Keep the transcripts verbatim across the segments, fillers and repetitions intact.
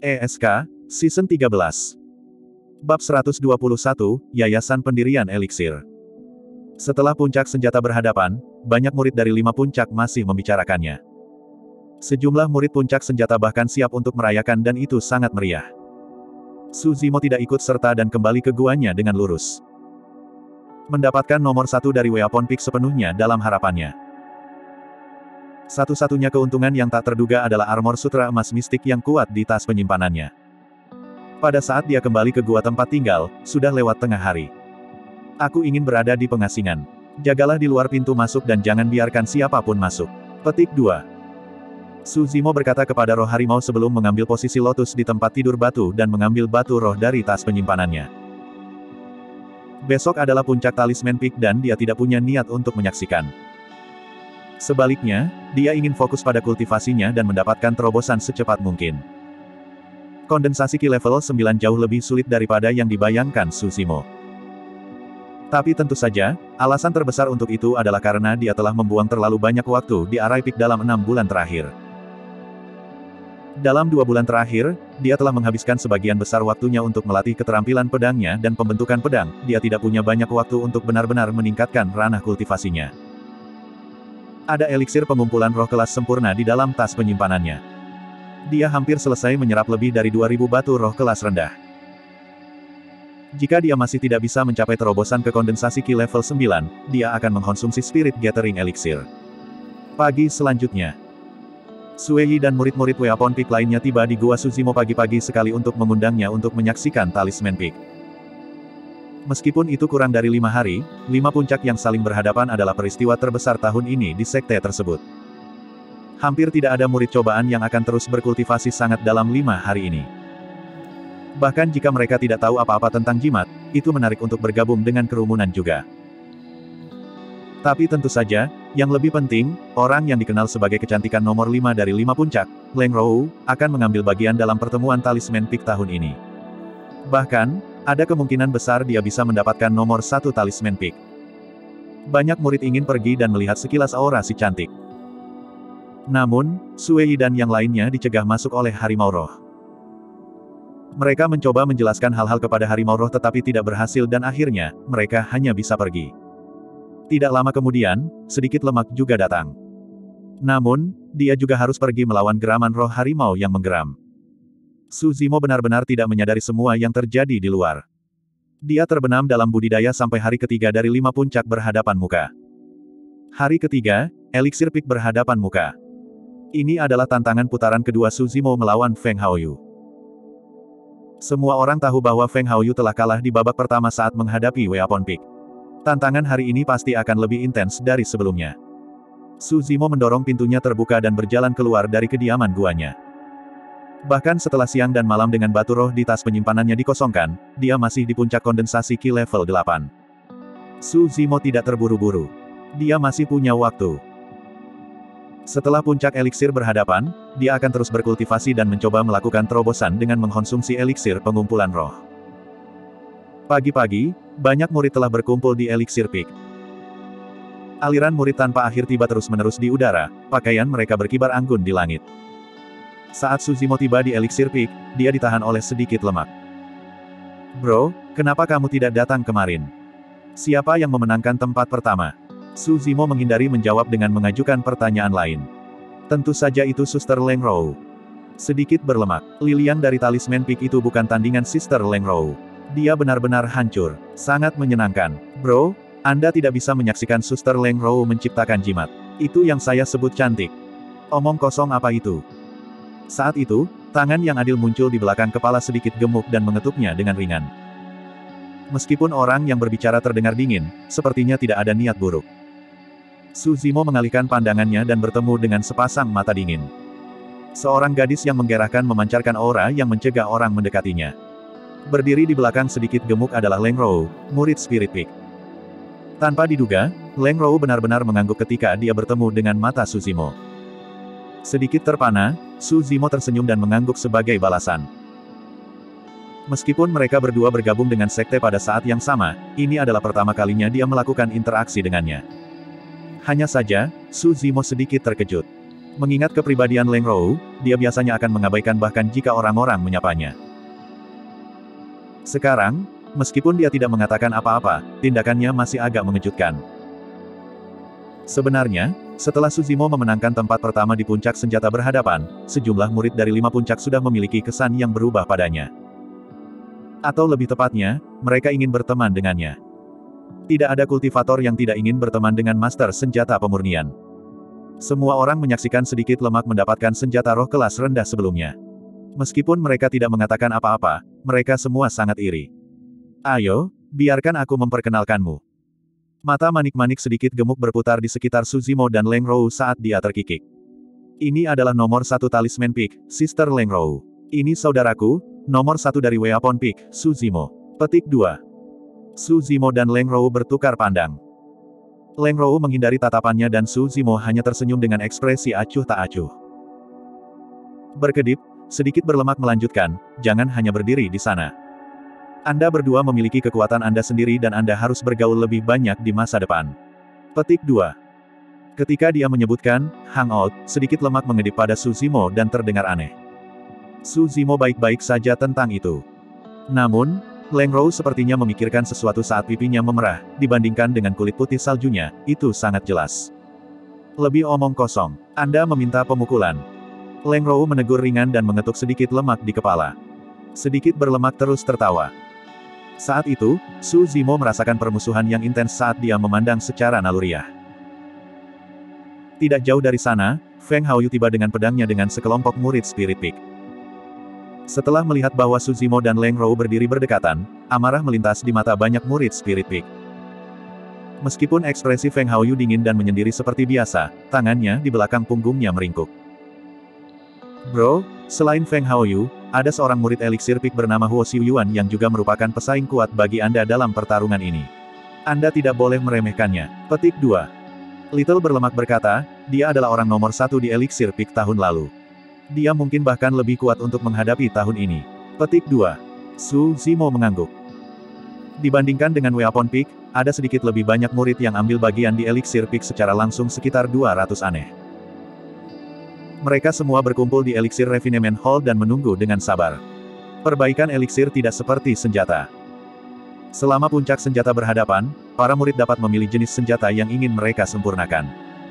E S K, Season tiga belas. Bab seratus dua puluh satu, Yayasan Pendirian Eliksir. Setelah puncak senjata berhadapan, banyak murid dari lima puncak masih membicarakannya. Sejumlah murid puncak senjata bahkan siap untuk merayakan dan itu sangat meriah. Suzimo tidak ikut serta dan kembali ke guanya dengan lurus. Mendapatkan nomor satu dari Weapon Peak sepenuhnya dalam harapannya. Satu-satunya keuntungan yang tak terduga adalah armor sutra emas mistik yang kuat di tas penyimpanannya. Pada saat dia kembali ke gua tempat tinggal, sudah lewat tengah hari. Aku ingin berada di pengasingan. Jagalah di luar pintu masuk dan jangan biarkan siapapun masuk. Petik dua. Suzimo berkata kepada roh harimau sebelum mengambil posisi lotus di tempat tidur batu dan mengambil batu roh dari tas penyimpanannya. Besok adalah puncak talisman peak dan dia tidak punya niat untuk menyaksikan. Sebaliknya, dia ingin fokus pada kultivasinya dan mendapatkan terobosan secepat mungkin. Kondensasi ki level sembilan jauh lebih sulit daripada yang dibayangkan Suzimo. Tapi tentu saja, alasan terbesar untuk itu adalah karena dia telah membuang terlalu banyak waktu di Arai Peak dalam enam bulan terakhir. Dalam dua bulan terakhir, dia telah menghabiskan sebagian besar waktunya untuk melatih keterampilan pedangnya dan pembentukan pedang. Dia tidak punya banyak waktu untuk benar-benar meningkatkan ranah kultivasinya. Ada eliksir pengumpulan roh kelas sempurna di dalam tas penyimpanannya. Dia hampir selesai menyerap lebih dari dua ribu batu roh kelas rendah. Jika dia masih tidak bisa mencapai terobosan ke kondensasi ki level sembilan, dia akan mengkonsumsi Spirit Gathering Elixir. Pagi selanjutnya, Sueyi dan murid-murid Weapon Peak lainnya tiba di Gua Suzimo pagi-pagi sekali untuk mengundangnya untuk menyaksikan Talisman Peak. Meskipun itu kurang dari lima hari, lima puncak yang saling berhadapan adalah peristiwa terbesar tahun ini di sekte tersebut. Hampir tidak ada murid cobaan yang akan terus berkultivasi sangat dalam lima hari ini. Bahkan jika mereka tidak tahu apa-apa tentang jimat, itu menarik untuk bergabung dengan kerumunan juga. Tapi tentu saja, yang lebih penting, orang yang dikenal sebagai kecantikan nomor lima dari lima puncak, Leng Rou, akan mengambil bagian dalam pertemuan Talisman Peak tahun ini. Bahkan, ada kemungkinan besar dia bisa mendapatkan nomor satu Talisman Peak. Banyak murid ingin pergi dan melihat sekilas aura si cantik. Namun, Sueyi dan yang lainnya dicegah masuk oleh Harimau Roh. Mereka mencoba menjelaskan hal-hal kepada Harimau Roh tetapi tidak berhasil dan akhirnya, mereka hanya bisa pergi. Tidak lama kemudian, sedikit lemak juga datang. Namun, dia juga harus pergi melawan geraman roh harimau yang menggeram. Suzimo benar-benar tidak menyadari semua yang terjadi di luar. Dia terbenam dalam budidaya sampai hari ketiga dari lima puncak berhadapan muka. Hari ketiga, Eliksir Peak berhadapan muka. Ini adalah tantangan putaran kedua Suzimo melawan Feng Haoyu. Semua orang tahu bahwa Feng Haoyu telah kalah di babak pertama saat menghadapi Weapon Peak. Tantangan hari ini pasti akan lebih intens dari sebelumnya. Suzimo mendorong pintunya terbuka dan berjalan keluar dari kediaman guanya. Bahkan setelah siang dan malam dengan batu roh di tas penyimpanannya dikosongkan, dia masih di puncak kondensasi ki level delapan. Suzimo tidak terburu-buru. Dia masih punya waktu. Setelah puncak eliksir berhadapan, dia akan terus berkultivasi dan mencoba melakukan terobosan dengan mengkonsumsi eliksir pengumpulan roh. Pagi-pagi, banyak murid telah berkumpul di Eliksir Peak. Aliran murid tanpa akhir tiba terus-menerus di udara, pakaian mereka berkibar anggun di langit. Saat Suzimo tiba di Eliksir Peak, dia ditahan oleh sedikit lemak. Bro, kenapa kamu tidak datang kemarin? Siapa yang memenangkan tempat pertama? Suzimo menghindari menjawab dengan mengajukan pertanyaan lain. Tentu saja itu Suster Leng Rou. Sedikit berlemak, Liliang dari Talisman Peak itu bukan tandingan Sister Leng Rou. Dia benar-benar hancur. Sangat menyenangkan. Bro, Anda tidak bisa menyaksikan Suster Leng Rou menciptakan jimat. Itu yang saya sebut cantik. Omong kosong apa itu? Saat itu, tangan yang adil muncul di belakang kepala sedikit gemuk dan mengetuknya dengan ringan. Meskipun orang yang berbicara terdengar dingin, sepertinya tidak ada niat buruk. Suzimo mengalihkan pandangannya dan bertemu dengan sepasang mata dingin. Seorang gadis yang menggerahkan memancarkan aura yang mencegah orang mendekatinya. Berdiri di belakang sedikit gemuk adalah Leng Rou, murid Spirit Peak. Tanpa diduga, Leng Rou benar-benar mengangguk ketika dia bertemu dengan mata Suzimo. Sedikit terpana, Suzimo tersenyum dan mengangguk sebagai balasan. Meskipun mereka berdua bergabung dengan sekte pada saat yang sama, ini adalah pertama kalinya dia melakukan interaksi dengannya. Hanya saja, Suzimo sedikit terkejut. Mengingat kepribadian Leng Rou, dia biasanya akan mengabaikan bahkan jika orang-orang menyapanya. Sekarang, meskipun dia tidak mengatakan apa-apa, tindakannya masih agak mengejutkan. Sebenarnya, setelah Suzimo memenangkan tempat pertama di puncak senjata berhadapan, sejumlah murid dari lima puncak sudah memiliki kesan yang berubah padanya. Atau lebih tepatnya, mereka ingin berteman dengannya. Tidak ada kultivator yang tidak ingin berteman dengan master senjata pemurnian. Semua orang menyaksikan sedikit lemak mendapatkan senjata roh kelas rendah sebelumnya. Meskipun mereka tidak mengatakan apa-apa, mereka semua sangat iri. Ayo, biarkan aku memperkenalkanmu. Mata manik-manik sedikit gemuk berputar di sekitar Suzimo dan Leng Rou saat dia terkikik. Ini adalah nomor satu talisman Peak, Sister Leng Rou. Ini saudaraku, nomor satu dari Weapon Peak, Suzimo. Petik dua. Suzimo dan Leng Rou bertukar pandang. Leng Rou menghindari tatapannya dan Suzimo hanya tersenyum dengan ekspresi acuh tak acuh. Berkedip, sedikit berlemak melanjutkan, jangan hanya berdiri di sana. Anda berdua memiliki kekuatan Anda sendiri dan Anda harus bergaul lebih banyak di masa depan. Petik dua. Ketika dia menyebutkan, hangout, sedikit lemak mengedip pada Suzimo dan terdengar aneh. Suzimo baik-baik saja tentang itu. Namun, Leng Rou sepertinya memikirkan sesuatu saat pipinya memerah, dibandingkan dengan kulit putih saljunya, itu sangat jelas. Lebih omong kosong. Anda meminta pemukulan. Leng Rou menegur ringan dan mengetuk sedikit lemak di kepala. Sedikit berlemak terus tertawa. Saat itu, Suzimo merasakan permusuhan yang intens saat dia memandang secara naluriah. Tidak jauh dari sana, Feng Haoyu tiba dengan pedangnya dengan sekelompok murid Spirit Peak. Setelah melihat bahwa Suzimo dan Leng Rou berdiri berdekatan, amarah melintas di mata banyak murid Spirit Peak. Meskipun ekspresi Feng Haoyu dingin dan menyendiri seperti biasa, tangannya di belakang punggungnya meringkuk. Bro, selain Feng Haoyu, ada seorang murid eliksir Peak bernama Huo Xiuyuan yang juga merupakan pesaing kuat bagi Anda dalam pertarungan ini. Anda tidak boleh meremehkannya. Petik dua. Little berlemak berkata, dia adalah orang nomor satu di eliksir Peak tahun lalu. Dia mungkin bahkan lebih kuat untuk menghadapi tahun ini. Petik dua. Suzimo mengangguk. Dibandingkan dengan Weapon Peak, ada sedikit lebih banyak murid yang ambil bagian di Elixir Peak secara langsung sekitar dua ratus aneh. Mereka semua berkumpul di Elixir Refinement Hall dan menunggu dengan sabar. Perbaikan elixir tidak seperti senjata. Selama puncak senjata berhadapan, para murid dapat memilih jenis senjata yang ingin mereka sempurnakan.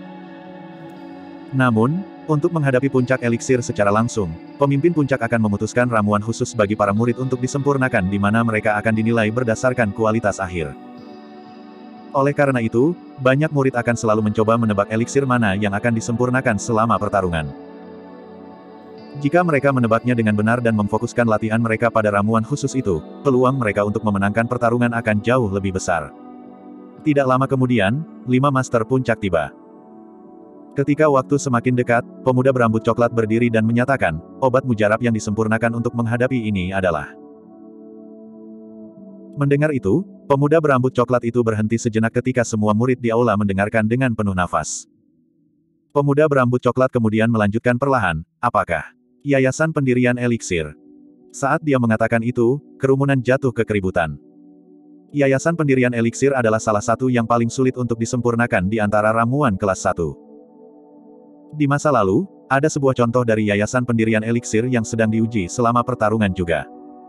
Namun, untuk menghadapi puncak eliksir secara langsung, pemimpin puncak akan memutuskan ramuan khusus bagi para murid untuk disempurnakan di mana mereka akan dinilai berdasarkan kualitas akhir. Oleh karena itu, banyak murid akan selalu mencoba menebak eliksir mana yang akan disempurnakan selama pertarungan. Jika mereka menebaknya dengan benar dan memfokuskan latihan mereka pada ramuan khusus itu, peluang mereka untuk memenangkan pertarungan akan jauh lebih besar. Tidak lama kemudian, lima master puncak tiba. Ketika waktu semakin dekat, pemuda berambut coklat berdiri dan menyatakan, obat mujarab yang disempurnakan untuk menghadapi ini adalah. Mendengar itu, pemuda berambut coklat itu berhenti sejenak ketika semua murid di aula mendengarkan dengan penuh nafas. Pemuda berambut coklat kemudian melanjutkan perlahan, apakah Yayasan Pendirian Eliksir? Saat dia mengatakan itu, kerumunan jatuh ke keributan. Yayasan Pendirian Eliksir adalah salah satu yang paling sulit untuk disempurnakan di antara ramuan kelas satu. Di masa lalu, ada sebuah contoh dari Yayasan Pendirian Eliksir yang sedang diuji selama pertarungan juga.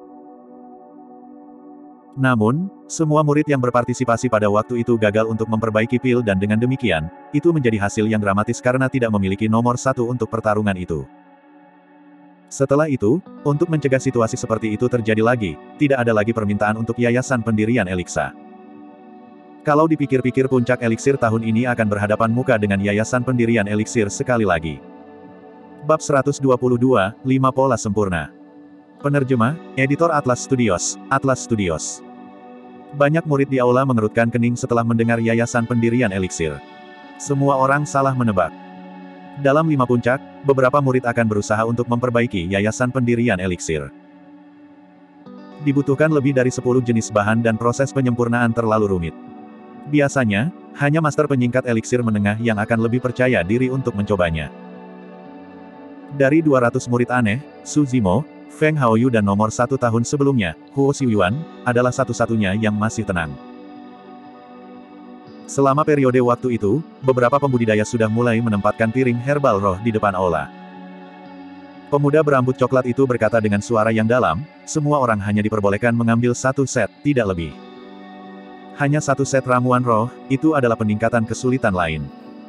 Namun, semua murid yang berpartisipasi pada waktu itu gagal untuk memperbaiki pil dan dengan demikian, itu menjadi hasil yang dramatis karena tidak memiliki nomor satu untuk pertarungan itu. Setelah itu, untuk mencegah situasi seperti itu terjadi lagi, tidak ada lagi permintaan untuk Yayasan Pendirian Eliksa. Kalau dipikir-pikir puncak eliksir tahun ini akan berhadapan muka dengan Yayasan Pendirian Eliksir sekali lagi. Bab seratus dua puluh dua, lima Pola Sempurna. Penerjemah, Editor Atlas Studios, Atlas Studios. Banyak murid di aula mengerutkan kening setelah mendengar Yayasan Pendirian Eliksir. Semua orang salah menebak. Dalam lima puncak, beberapa murid akan berusaha untuk memperbaiki Yayasan Pendirian Eliksir. Dibutuhkan lebih dari sepuluh jenis bahan dan proses penyempurnaan terlalu rumit. Biasanya, hanya master penyingkat eliksir menengah yang akan lebih percaya diri untuk mencobanya. Dari dua ratus murid aneh, Suzimo, Feng Haoyu dan nomor satu tahun sebelumnya, Huo Xiuyuan, adalah satu-satunya yang masih tenang. Selama periode waktu itu, beberapa pembudidaya sudah mulai menempatkan piring herbal roh di depan aula. Pemuda berambut coklat itu berkata dengan suara yang dalam, semua orang hanya diperbolehkan mengambil satu set, tidak lebih. Hanya satu set ramuan roh, itu adalah peningkatan kesulitan lain.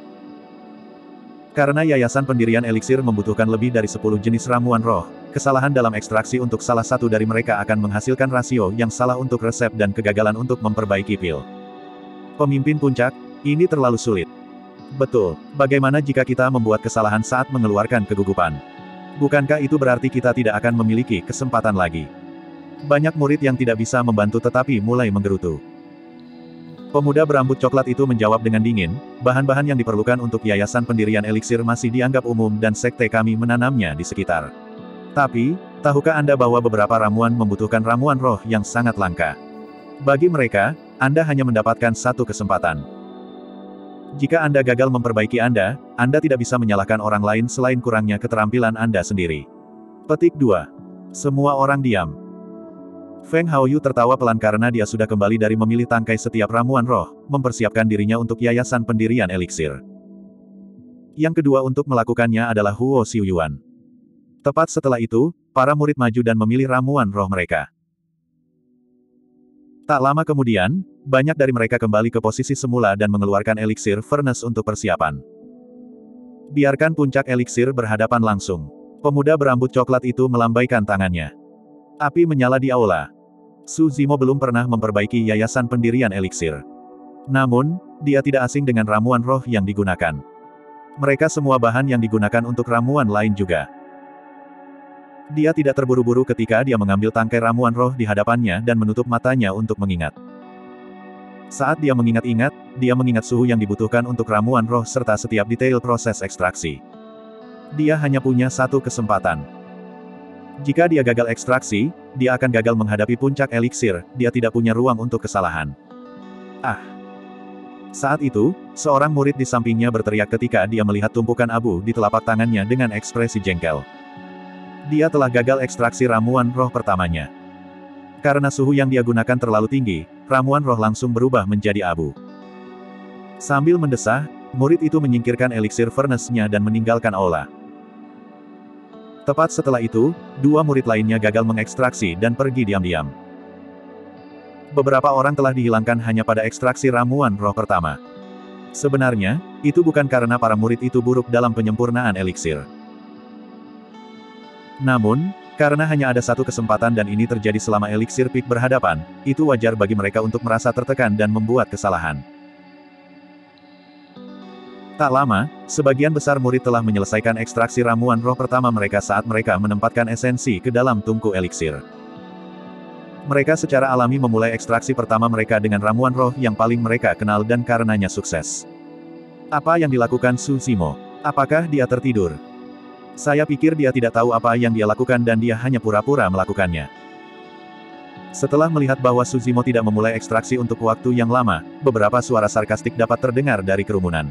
Karena yayasan pendirian eliksir membutuhkan lebih dari sepuluh jenis ramuan roh, kesalahan dalam ekstraksi untuk salah satu dari mereka akan menghasilkan rasio yang salah untuk resep dan kegagalan untuk memperbaiki pil. Pemimpin puncak, ini terlalu sulit. Betul, bagaimana jika kita membuat kesalahan saat mengeluarkan kegugupan? Bukankah itu berarti kita tidak akan memiliki kesempatan lagi? Banyak murid yang tidak bisa membantu tetapi mulai menggerutu. Pemuda berambut coklat itu menjawab dengan dingin, bahan-bahan yang diperlukan untuk yayasan pendirian eliksir masih dianggap umum dan sekte kami menanamnya di sekitar. Tapi, tahukah Anda bahwa beberapa ramuan membutuhkan ramuan roh yang sangat langka? Bagi mereka, Anda hanya mendapatkan satu kesempatan. Jika Anda gagal memperbaiki Anda, Anda tidak bisa menyalahkan orang lain selain kurangnya keterampilan Anda sendiri. Petik dua. Semua orang diam. Feng Haoyu tertawa pelan karena dia sudah kembali dari memilih tangkai setiap ramuan roh, mempersiapkan dirinya untuk yayasan pendirian eliksir. Yang kedua untuk melakukannya adalah Huo Xiuyuan. Tepat setelah itu, para murid maju dan memilih ramuan roh mereka. Tak lama kemudian, banyak dari mereka kembali ke posisi semula dan mengeluarkan eliksir furnace untuk persiapan. Biarkan puncak eliksir berhadapan langsung. Pemuda berambut coklat itu melambaikan tangannya. Api menyala di aula. Su Zimo belum pernah memperbaiki yayasan pendirian eliksir. Namun, dia tidak asing dengan ramuan roh yang digunakan. Mereka semua bahan yang digunakan untuk ramuan lain juga. Dia tidak terburu-buru ketika dia mengambil tangkai ramuan roh di hadapannya dan menutup matanya untuk mengingat. Saat dia mengingat-ingat, dia mengingat suhu yang dibutuhkan untuk ramuan roh serta setiap detail proses ekstraksi. Dia hanya punya satu kesempatan. Jika dia gagal ekstraksi, dia akan gagal menghadapi puncak eliksir, dia tidak punya ruang untuk kesalahan. Ah! Saat itu, seorang murid di sampingnya berteriak ketika dia melihat tumpukan abu di telapak tangannya dengan ekspresi jengkel. Dia telah gagal ekstraksi ramuan roh pertamanya. Karena suhu yang dia gunakan terlalu tinggi, ramuan roh langsung berubah menjadi abu. Sambil mendesah, murid itu menyingkirkan eliksir furnace-nya dan meninggalkan aula. Tepat setelah itu, dua murid lainnya gagal mengekstraksi dan pergi diam-diam. Beberapa orang telah dihilangkan hanya pada ekstraksi ramuan roh pertama. Sebenarnya, itu bukan karena para murid itu buruk dalam penyempurnaan eliksir. Namun, karena hanya ada satu kesempatan dan ini terjadi selama eliksir peak berhadapan, itu wajar bagi mereka untuk merasa tertekan dan membuat kesalahan. Tak lama, sebagian besar murid telah menyelesaikan ekstraksi ramuan roh pertama mereka saat mereka menempatkan esensi ke dalam tungku eliksir. Mereka secara alami memulai ekstraksi pertama mereka dengan ramuan roh yang paling mereka kenal dan karenanya sukses. Apa yang dilakukan Su Zimo? Apakah dia tertidur? Saya pikir dia tidak tahu apa yang dia lakukan dan dia hanya pura-pura melakukannya. Setelah melihat bahwa Su Zimo tidak memulai ekstraksi untuk waktu yang lama, beberapa suara sarkastik dapat terdengar dari kerumunan.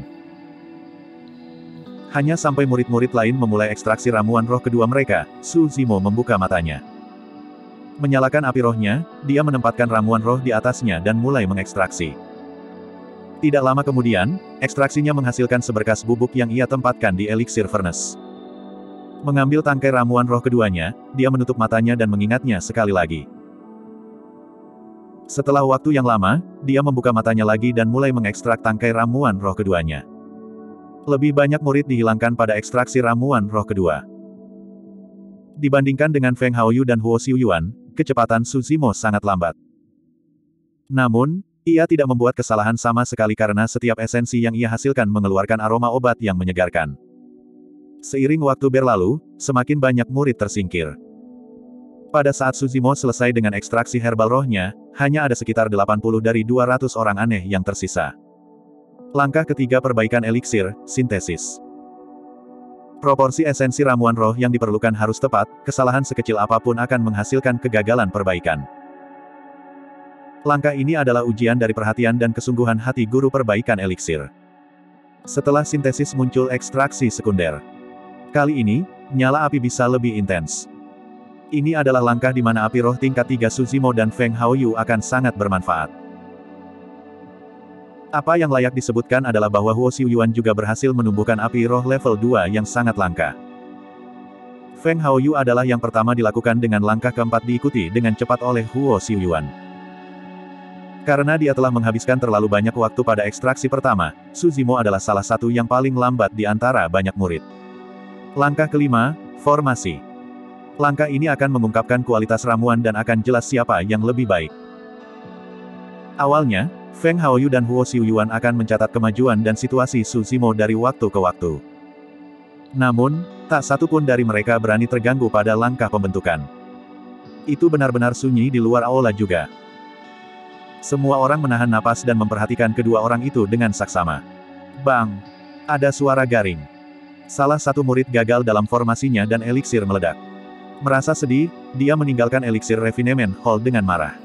Hanya sampai murid-murid lain memulai ekstraksi ramuan roh kedua mereka, Su Zimo membuka matanya. Menyalakan api rohnya, dia menempatkan ramuan roh di atasnya dan mulai mengekstraksi. Tidak lama kemudian, ekstraksinya menghasilkan seberkas bubuk yang ia tempatkan di eliksir furnace. Mengambil tangkai ramuan roh keduanya, dia menutup matanya dan mengingatnya sekali lagi. Setelah waktu yang lama, dia membuka matanya lagi dan mulai mengekstrak tangkai ramuan roh keduanya. Lebih banyak murid dihilangkan pada ekstraksi ramuan roh kedua. Dibandingkan dengan Feng Haoyu dan Huo Xiuyuan, kecepatan Su Zimo sangat lambat. Namun, ia tidak membuat kesalahan sama sekali karena setiap esensi yang ia hasilkan mengeluarkan aroma obat yang menyegarkan. Seiring waktu berlalu, semakin banyak murid tersingkir. Pada saat Su Zimo selesai dengan ekstraksi herbal rohnya, hanya ada sekitar delapan puluh dari dua ratus orang aneh yang tersisa. Langkah ketiga perbaikan eliksir, sintesis. Proporsi esensi ramuan roh yang diperlukan harus tepat, kesalahan sekecil apapun akan menghasilkan kegagalan perbaikan. Langkah ini adalah ujian dari perhatian dan kesungguhan hati guru perbaikan eliksir. Setelah sintesis muncul ekstraksi sekunder. Kali ini, nyala api bisa lebih intens. Ini adalah langkah di mana api roh tingkat tiga Su Zimo dan Feng Haoyu akan sangat bermanfaat. Apa yang layak disebutkan adalah bahwa Huo Xiuyuan juga berhasil menumbuhkan api roh level dua yang sangat langka. Feng Haoyu adalah yang pertama dilakukan dengan langkah keempat diikuti dengan cepat oleh Huo Xiuyuan. Karena dia telah menghabiskan terlalu banyak waktu pada ekstraksi pertama, Su Zimo adalah salah satu yang paling lambat di antara banyak murid. Langkah kelima, formasi. Langkah ini akan mengungkapkan kualitas ramuan dan akan jelas siapa yang lebih baik. Awalnya, Feng Haoyu dan Huo Xiuyuan akan mencatat kemajuan dan situasi Su Zimo dari waktu ke waktu. Namun, tak satu pun dari mereka berani terganggu pada langkah pembentukan. Itu benar-benar sunyi di luar aula juga. Semua orang menahan napas dan memperhatikan kedua orang itu dengan saksama. Bang! Ada suara garing. Salah satu murid gagal dalam formasinya dan eliksir meledak. Merasa sedih, dia meninggalkan eliksir refinement hall dengan marah.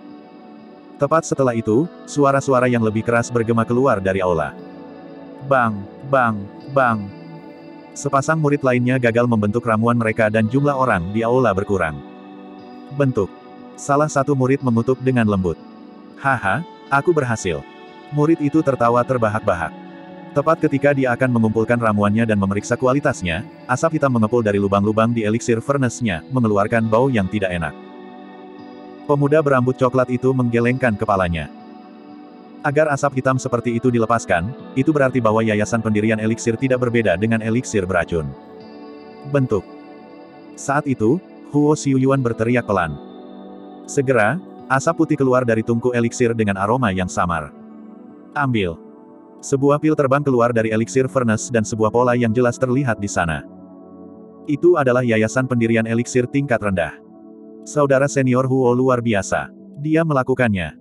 Tepat setelah itu, suara-suara yang lebih keras bergema keluar dari aula. Bang! Bang! Bang! Sepasang murid lainnya gagal membentuk ramuan mereka dan jumlah orang di aula berkurang. Bentuk. Salah satu murid mengutuk dengan lembut. Haha, aku berhasil. Murid itu tertawa terbahak-bahak. Tepat ketika dia akan mengumpulkan ramuannya dan memeriksa kualitasnya, asap hitam mengepul dari lubang-lubang di eliksir furnace-nya, mengeluarkan bau yang tidak enak. Pemuda berambut coklat itu menggelengkan kepalanya. Agar asap hitam seperti itu dilepaskan, itu berarti bahwa yayasan pendirian eliksir tidak berbeda dengan eliksir beracun. Bentuk. Saat itu, Huo Xiuyuan berteriak pelan. Segera, asap putih keluar dari tungku eliksir dengan aroma yang samar. Ambil. Sebuah pil terbang keluar dari eliksir furnace dan sebuah pola yang jelas terlihat di sana. Itu adalah yayasan pendirian eliksir tingkat rendah. Saudara senior Huo luar biasa. Dia melakukannya.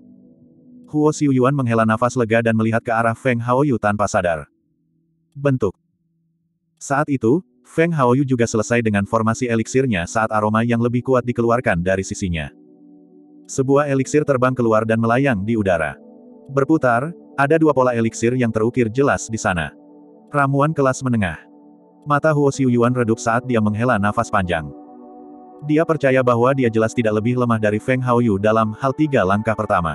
Huo Xiuyuan menghela nafas lega dan melihat ke arah Feng Haoyu tanpa sadar. Bentuk. Saat itu, Feng Haoyu juga selesai dengan formasi eliksirnya saat aroma yang lebih kuat dikeluarkan dari sisinya. Sebuah eliksir terbang keluar dan melayang di udara. Berputar, ada dua pola eliksir yang terukir jelas di sana. Ramuan kelas menengah. Mata Huo Xiuyuan redup saat dia menghela nafas panjang. Dia percaya bahwa dia jelas tidak lebih lemah dari Feng Haoyu dalam hal tiga langkah pertama.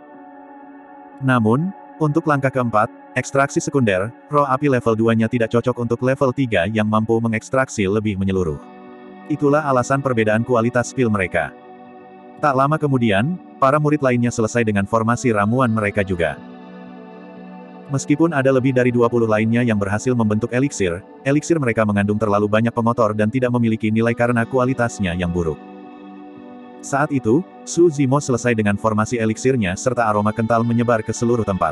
Namun, untuk langkah keempat, ekstraksi sekunder, roh api level dua-nya tidak cocok untuk level tiga yang mampu mengekstraksi lebih menyeluruh. Itulah alasan perbedaan kualitas pil mereka. Tak lama kemudian, para murid lainnya selesai dengan formasi ramuan mereka juga. Meskipun ada lebih dari dua puluh lainnya yang berhasil membentuk eliksir, eliksir mereka mengandung terlalu banyak pengotor dan tidak memiliki nilai karena kualitasnya yang buruk. Saat itu, Su Zimo selesai dengan formasi eliksirnya serta aroma kental menyebar ke seluruh tempat.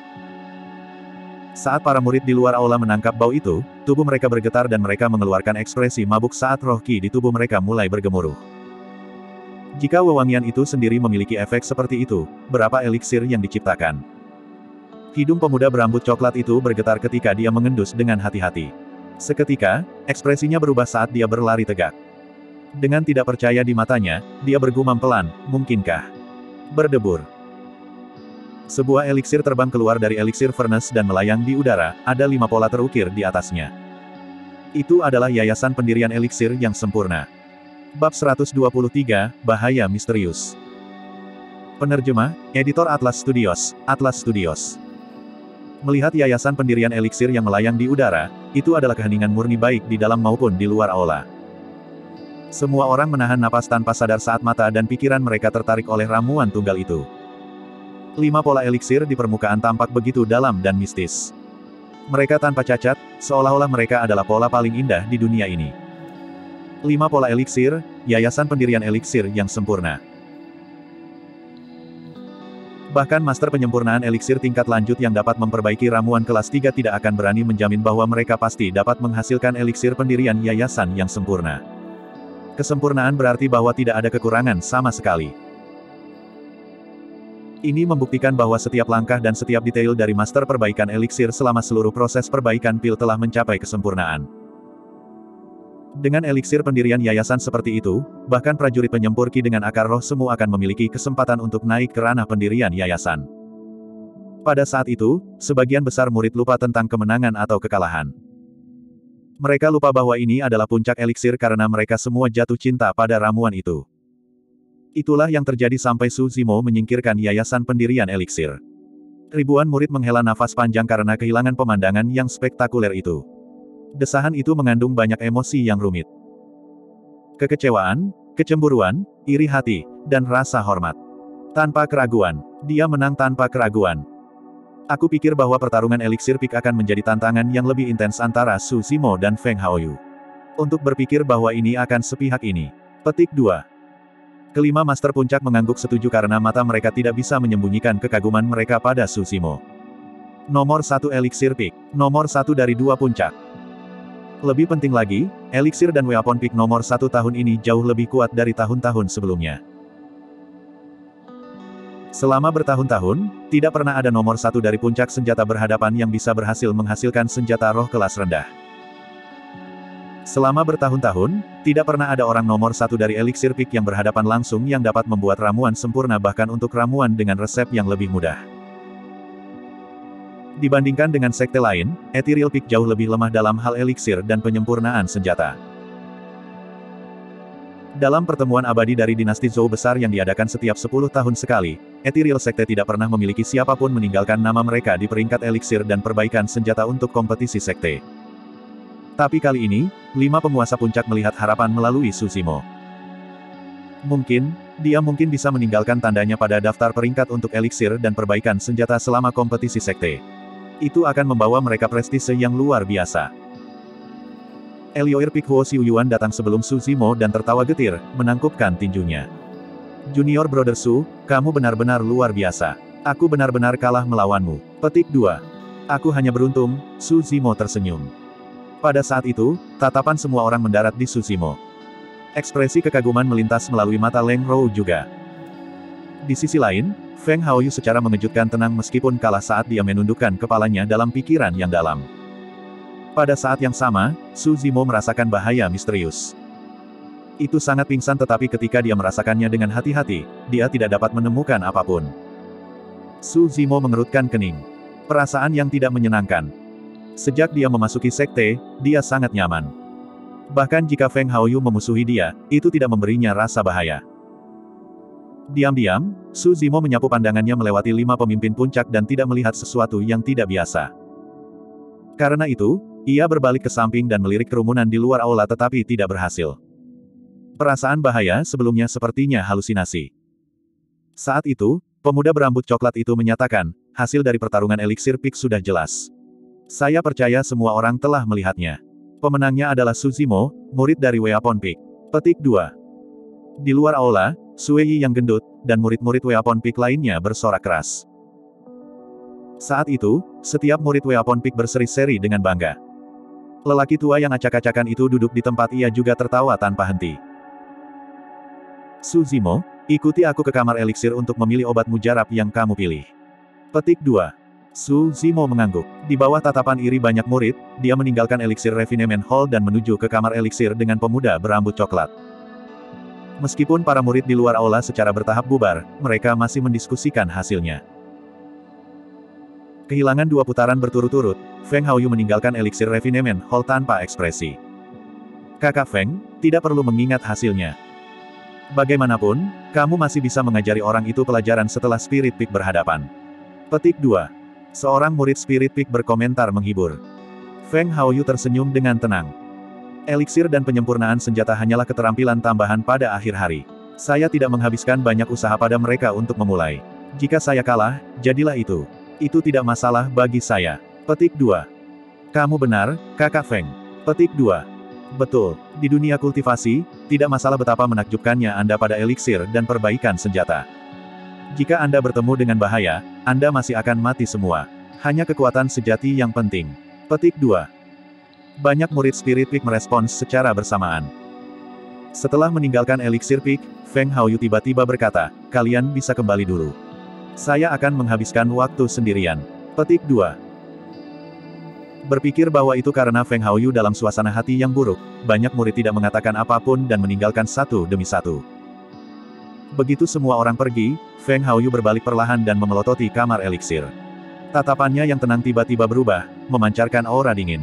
Saat para murid di luar aula menangkap bau itu, tubuh mereka bergetar dan mereka mengeluarkan ekspresi mabuk saat roh ki di tubuh mereka mulai bergemuruh. Jika wewangian itu sendiri memiliki efek seperti itu, berapa eliksir yang diciptakan? Hidung pemuda berambut coklat itu bergetar ketika dia mengendus dengan hati-hati. Seketika, ekspresinya berubah saat dia berlari tegak. Dengan tidak percaya di matanya, dia bergumam pelan, mungkinkah? Berdebur. Sebuah eliksir terbang keluar dari eliksir furnace dan melayang di udara, ada lima pola terukir di atasnya. Itu adalah yayasan pendirian eliksir yang sempurna. Bab seratus dua puluh tiga, Bahaya Misterius. Penerjemah, Editor Atlas Studios, Atlas Studios. Melihat yayasan pendirian eliksir yang melayang di udara, itu adalah keheningan murni baik di dalam maupun di luar aula. Semua orang menahan napas tanpa sadar saat mata dan pikiran mereka tertarik oleh ramuan tunggal itu. Lima pola eliksir di permukaan tampak begitu dalam dan mistis. Mereka tanpa cacat, seolah-olah mereka adalah pola paling indah di dunia ini. Lima pola eliksir, yayasan pendirian eliksir yang sempurna. Bahkan master penyempurnaan eliksir tingkat lanjut yang dapat memperbaiki ramuan kelas tiga tidak akan berani menjamin bahwa mereka pasti dapat menghasilkan eliksir pendirian yayasan yang sempurna. Kesempurnaan berarti bahwa tidak ada kekurangan sama sekali. Ini membuktikan bahwa setiap langkah dan setiap detail dari master perbaikan eliksir selama seluruh proses perbaikan pil telah mencapai kesempurnaan. Dengan eliksir pendirian yayasan seperti itu, bahkan prajurit penyempur ki dengan akar roh semu akan memiliki kesempatan untuk naik ke ranah pendirian yayasan. Pada saat itu, sebagian besar murid lupa tentang kemenangan atau kekalahan. Mereka lupa bahwa ini adalah puncak eliksir karena mereka semua jatuh cinta pada ramuan itu. Itulah yang terjadi sampai Su Zimo menyingkirkan yayasan pendirian eliksir. Ribuan murid menghela nafas panjang karena kehilangan pemandangan yang spektakuler itu. Desahan itu mengandung banyak emosi yang rumit. Kekecewaan, kecemburuan, iri hati, dan rasa hormat. Tanpa keraguan, dia menang tanpa keraguan. Aku pikir bahwa pertarungan Elixir Peak akan menjadi tantangan yang lebih intens antara Su Zimo dan Feng Haoyu. Untuk berpikir bahwa ini akan sepihak ini. Petik dua. Kelima Master Puncak mengangguk setuju karena mata mereka tidak bisa menyembunyikan kekaguman mereka pada Su Zimo. Nomor satu Elixir Peak. Nomor satu dari dua puncak. Lebih penting lagi, Elixir dan Weapon Peak nomor satu tahun ini jauh lebih kuat dari tahun-tahun sebelumnya. Selama bertahun-tahun, tidak pernah ada nomor satu dari puncak senjata berhadapan yang bisa berhasil menghasilkan senjata roh kelas rendah. Selama bertahun-tahun, tidak pernah ada orang nomor satu dari Elixir Peak yang berhadapan langsung yang dapat membuat ramuan sempurna bahkan untuk ramuan dengan resep yang lebih mudah. Dibandingkan dengan sekte lain, Ethereal Peak jauh lebih lemah dalam hal elixir dan penyempurnaan senjata. Dalam pertemuan abadi dari dinasti Zhou besar yang diadakan setiap sepuluh tahun sekali, Ethereal Sekte tidak pernah memiliki siapapun meninggalkan nama mereka di peringkat elixir dan perbaikan senjata untuk kompetisi sekte. Tapi kali ini, lima penguasa puncak melihat harapan melalui Su Zimo. Mungkin, dia mungkin bisa meninggalkan tandanya pada daftar peringkat untuk elixir dan perbaikan senjata selama kompetisi sekte. Itu akan membawa mereka prestise yang luar biasa. Elioir Peak Huo Xiuyuan datang sebelum Su Zimo dan tertawa getir, menangkupkan tinjunya. Junior Brother Su, kamu benar-benar luar biasa. Aku benar-benar kalah melawanmu. Petik dua. Aku hanya beruntung, Su Zimo tersenyum. Pada saat itu, tatapan semua orang mendarat di Su Zimo. Ekspresi kekaguman melintas melalui mata Leng Rou juga. Di sisi lain, Feng Haoyu secara mengejutkan tenang meskipun kalah saat dia menundukkan kepalanya dalam pikiran yang dalam. Pada saat yang sama, Su Zimo merasakan bahaya misterius. Itu sangat pingsan tetapi ketika dia merasakannya dengan hati-hati, dia tidak dapat menemukan apapun. Su Zimo mengerutkan kening. Perasaan yang tidak menyenangkan. Sejak dia memasuki sekte, dia sangat nyaman. Bahkan jika Feng Haoyu memusuhi dia, itu tidak memberinya rasa bahaya. Diam-diam, Su Zimo menyapu pandangannya melewati lima pemimpin puncak dan tidak melihat sesuatu yang tidak biasa. Karena itu, ia berbalik ke samping dan melirik kerumunan di luar aula tetapi tidak berhasil. Perasaan bahaya sebelumnya sepertinya halusinasi. Saat itu, pemuda berambut coklat itu menyatakan, hasil dari pertarungan Elixir Peak sudah jelas. Saya percaya semua orang telah melihatnya. Pemenangnya adalah Su Zimo, murid dari Weapon Peak. Petik dua. Di luar aula, Sueyi yang gendut, dan murid-murid Weapon Peak lainnya bersorak keras. Saat itu, setiap murid Weapon Peak berseri-seri dengan bangga. Lelaki tua yang acak-acakan itu duduk di tempat ia juga tertawa tanpa henti. Su Zimo, ikuti aku ke kamar elixir untuk memilih obat mujarab yang kamu pilih. Petik dua. Su Zimo mengangguk. Di bawah tatapan iri banyak murid, dia meninggalkan elixir refinement hall dan menuju ke kamar elixir dengan pemuda berambut coklat. Meskipun para murid di luar aula secara bertahap bubar, mereka masih mendiskusikan hasilnya. Kehilangan dua putaran berturut-turut, Feng Haoyu meninggalkan elixir refinement hall tanpa ekspresi. Kakak Feng, tidak perlu mengingat hasilnya. Bagaimanapun, kamu masih bisa mengajari orang itu pelajaran setelah Spirit Peak berhadapan. Petik dua. Seorang murid Spirit Peak berkomentar menghibur. Feng Haoyu tersenyum dengan tenang. Elixir dan penyempurnaan senjata hanyalah keterampilan tambahan pada akhir hari. Saya tidak menghabiskan banyak usaha pada mereka untuk memulai. Jika saya kalah, jadilah itu. Itu tidak masalah bagi saya. Petik dua. Kamu benar, Kakak Feng. Petik dua. Betul, di dunia kultivasi, tidak masalah betapa menakjubkannya Anda pada elixir dan perbaikan senjata. Jika Anda bertemu dengan bahaya, Anda masih akan mati semua. Hanya kekuatan sejati yang penting. Petik dua. Banyak murid Spirit Peak merespons secara bersamaan. Setelah meninggalkan Elixir Peak, Feng Haoyu tiba-tiba berkata, kalian bisa kembali dulu. Saya akan menghabiskan waktu sendirian. Petik dua. Berpikir bahwa itu karena Feng Haoyu dalam suasana hati yang buruk, banyak murid tidak mengatakan apapun dan meninggalkan satu demi satu. Begitu semua orang pergi, Feng Haoyu berbalik perlahan dan memelototi kamar elixir. Tatapannya yang tenang tiba-tiba berubah, memancarkan aura dingin.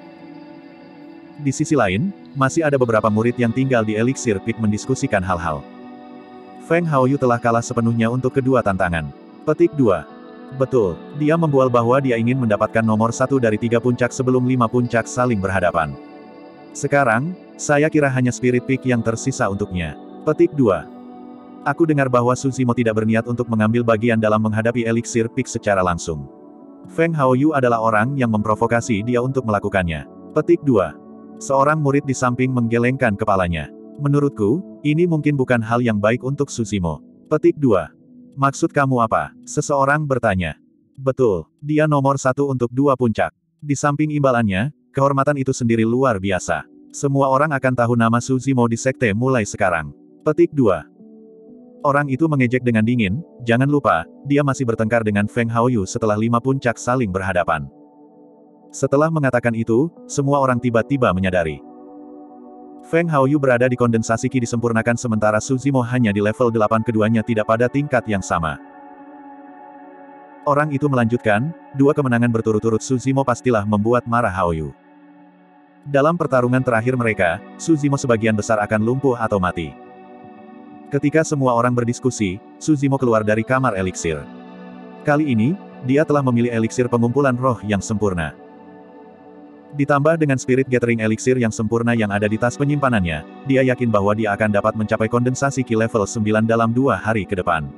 Di sisi lain, masih ada beberapa murid yang tinggal di Elixir Peak mendiskusikan hal-hal. Feng Haoyu telah kalah sepenuhnya untuk kedua tantangan. Petik dua. Betul, dia membual bahwa dia ingin mendapatkan nomor satu dari tiga puncak sebelum lima puncak saling berhadapan. Sekarang, saya kira hanya Spirit Peak yang tersisa untuknya. Petik dua. Aku dengar bahwa Suzimo tidak berniat untuk mengambil bagian dalam menghadapi Elixir Peak secara langsung. Feng Haoyu adalah orang yang memprovokasi dia untuk melakukannya. Petik dua. Seorang murid di samping menggelengkan kepalanya. Menurutku, ini mungkin bukan hal yang baik untuk Suzimo. Petik dua. Maksud kamu apa? Seseorang bertanya. Betul, dia nomor satu untuk dua puncak. Di samping imbalannya, kehormatan itu sendiri luar biasa. Semua orang akan tahu nama Suzimo di sekte mulai sekarang. Petik dua. Orang itu mengejek dengan dingin, jangan lupa, dia masih bertengkar dengan Feng Haoyu setelah lima puncak saling berhadapan. Setelah mengatakan itu, semua orang tiba-tiba menyadari. Feng Haoyu berada di kondensasi Qi disempurnakan sementara Suzimo hanya di level delapan, keduanya tidak pada tingkat yang sama. Orang itu melanjutkan, dua kemenangan berturut-turut Suzimo pastilah membuat marah Haoyu. Dalam pertarungan terakhir mereka, Suzimo sebagian besar akan lumpuh atau mati. Ketika semua orang berdiskusi, Suzimo keluar dari kamar eliksir. Kali ini, dia telah memilih eliksir pengumpulan roh yang sempurna. Ditambah dengan spirit gathering eliksir yang sempurna yang ada di tas penyimpanannya, dia yakin bahwa dia akan dapat mencapai kondensasi Qi level sembilan dalam dua hari ke depan.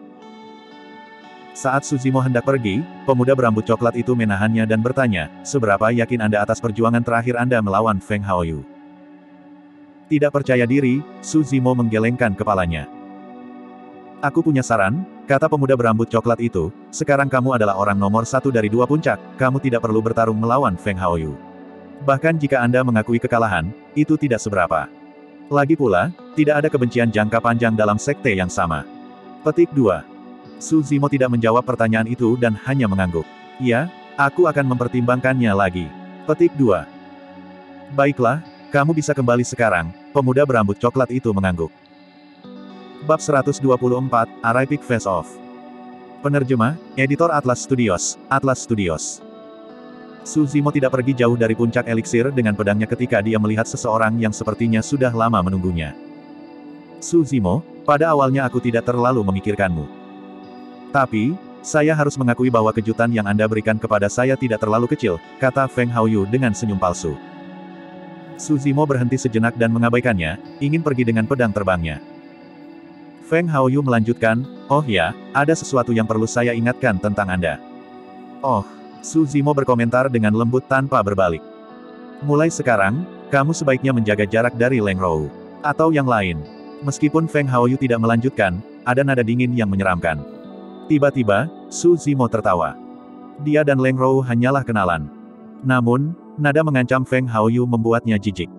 Saat Suzimo hendak pergi, pemuda berambut coklat itu menahannya dan bertanya, seberapa yakin Anda atas perjuangan terakhir Anda melawan Feng Haoyu? Tidak percaya diri, Suzimo menggelengkan kepalanya. Aku punya saran, kata pemuda berambut coklat itu, sekarang kamu adalah orang nomor satu dari dua puncak, kamu tidak perlu bertarung melawan Feng Haoyu. Bahkan jika Anda mengakui kekalahan, itu tidak seberapa. Lagi pula, tidak ada kebencian jangka panjang dalam sekte yang sama. Petik dua. Suzimo tidak menjawab pertanyaan itu dan hanya mengangguk. Ya, aku akan mempertimbangkannya lagi. Petik dua. Baiklah, kamu bisa kembali sekarang, pemuda berambut coklat itu mengangguk. Bab seratus dua puluh empat, Arapic Face Off. Penerjemah, Editor Atlas Studios, Atlas Studios. Suzimo tidak pergi jauh dari puncak eliksir dengan pedangnya ketika dia melihat seseorang yang sepertinya sudah lama menunggunya. Suzimo, pada awalnya aku tidak terlalu memikirkanmu. Tapi, saya harus mengakui bahwa kejutan yang Anda berikan kepada saya tidak terlalu kecil, kata Feng Haoyu dengan senyum palsu. Suzimo berhenti sejenak dan mengabaikannya, ingin pergi dengan pedang terbangnya. Feng Haoyu melanjutkan, oh ya, ada sesuatu yang perlu saya ingatkan tentang Anda. Oh, Suzimo berkomentar dengan lembut tanpa berbalik. Mulai sekarang, kamu sebaiknya menjaga jarak dari Leng Rou. Atau yang lain. Meskipun Feng Haoyu tidak melanjutkan, ada nada dingin yang menyeramkan. Tiba-tiba, Suzimo tertawa. Dia dan Leng Rou hanyalah kenalan. Namun, nada mengancam Feng Haoyu membuatnya jijik.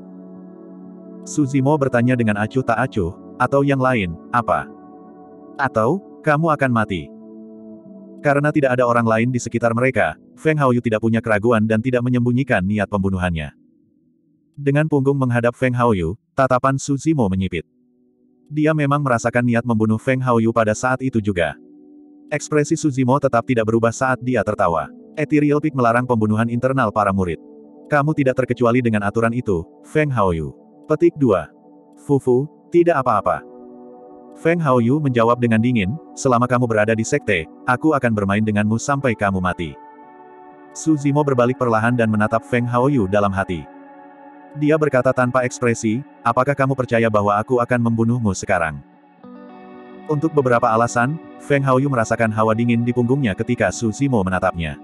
Suzimo bertanya dengan acuh tak acuh, atau yang lain, apa? Atau, kamu akan mati. Karena tidak ada orang lain di sekitar mereka, Feng Haoyu tidak punya keraguan dan tidak menyembunyikan niat pembunuhannya. Dengan punggung menghadap Feng Haoyu, tatapan Suzimo menyipit. Dia memang merasakan niat membunuh Feng Haoyu pada saat itu juga. Ekspresi Suzimo tetap tidak berubah saat dia tertawa. Ethereal Peak melarang pembunuhan internal para murid. Kamu tidak terkecuali dengan aturan itu, Feng Haoyu. Petik dua. Fufu, tidak apa-apa. Feng Haoyu menjawab dengan dingin, selama kamu berada di sekte, aku akan bermain denganmu sampai kamu mati. Suzimo berbalik perlahan dan menatap Feng Haoyu dalam hati. Dia berkata tanpa ekspresi, apakah kamu percaya bahwa aku akan membunuhmu sekarang? Untuk beberapa alasan, Feng Haoyu merasakan hawa dingin di punggungnya ketika Suzimo menatapnya.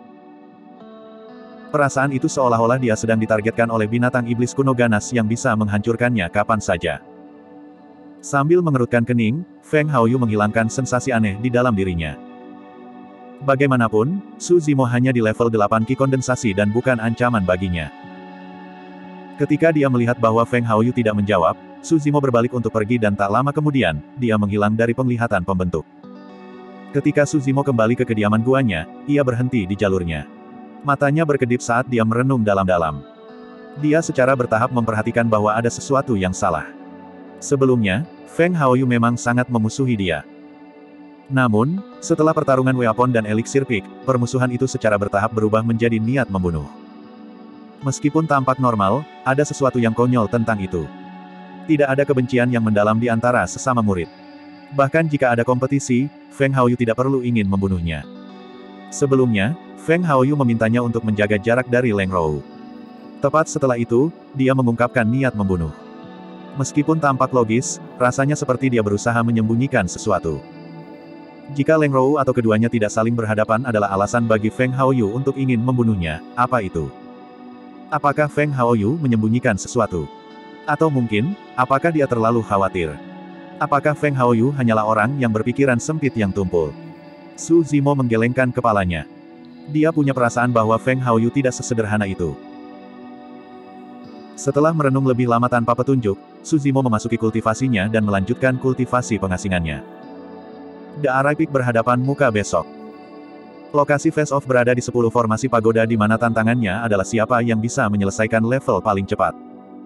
Perasaan itu seolah-olah dia sedang ditargetkan oleh binatang iblis kuno ganas yang bisa menghancurkannya kapan saja. Sambil mengerutkan kening, Feng Haoyu menghilangkan sensasi aneh di dalam dirinya. Bagaimanapun, Suzimo hanya di level delapan Qi kondensasi dan bukan ancaman baginya. Ketika dia melihat bahwa Feng Haoyu tidak menjawab, Suzimo berbalik untuk pergi dan tak lama kemudian, dia menghilang dari penglihatan pembentuk. Ketika Suzimo kembali ke kediaman guanya, ia berhenti di jalurnya. Matanya berkedip saat dia merenung dalam-dalam. Dia secara bertahap memperhatikan bahwa ada sesuatu yang salah. Sebelumnya, Feng Haoyu memang sangat memusuhi dia. Namun, setelah pertarungan Weapon dan Elixir Peak, permusuhan itu secara bertahap berubah menjadi niat membunuh. Meskipun tampak normal, ada sesuatu yang konyol tentang itu. Tidak ada kebencian yang mendalam di antara sesama murid. Bahkan jika ada kompetisi, Feng Haoyu tidak perlu ingin membunuhnya. Sebelumnya, Feng Haoyu memintanya untuk menjaga jarak dari Leng Rou. Tepat setelah itu, dia mengungkapkan niat membunuh. Meskipun tampak logis, rasanya seperti dia berusaha menyembunyikan sesuatu. Jika Leng Rou atau keduanya tidak saling berhadapan adalah alasan bagi Feng Haoyu untuk ingin membunuhnya, apa itu? Apakah Feng Haoyu menyembunyikan sesuatu? Atau mungkin, apakah dia terlalu khawatir? Apakah Feng Haoyu hanyalah orang yang berpikiran sempit yang tumpul? Su Zimo menggelengkan kepalanya. Dia punya perasaan bahwa Feng Haoyu tidak sesederhana itu. Setelah merenung lebih lama tanpa petunjuk, Su Zimo memasuki kultivasinya dan melanjutkan kultivasi pengasingannya. The Array Peak berhadapan muka besok. Lokasi face-off berada di sepuluh formasi pagoda di mana tantangannya adalah siapa yang bisa menyelesaikan level paling cepat.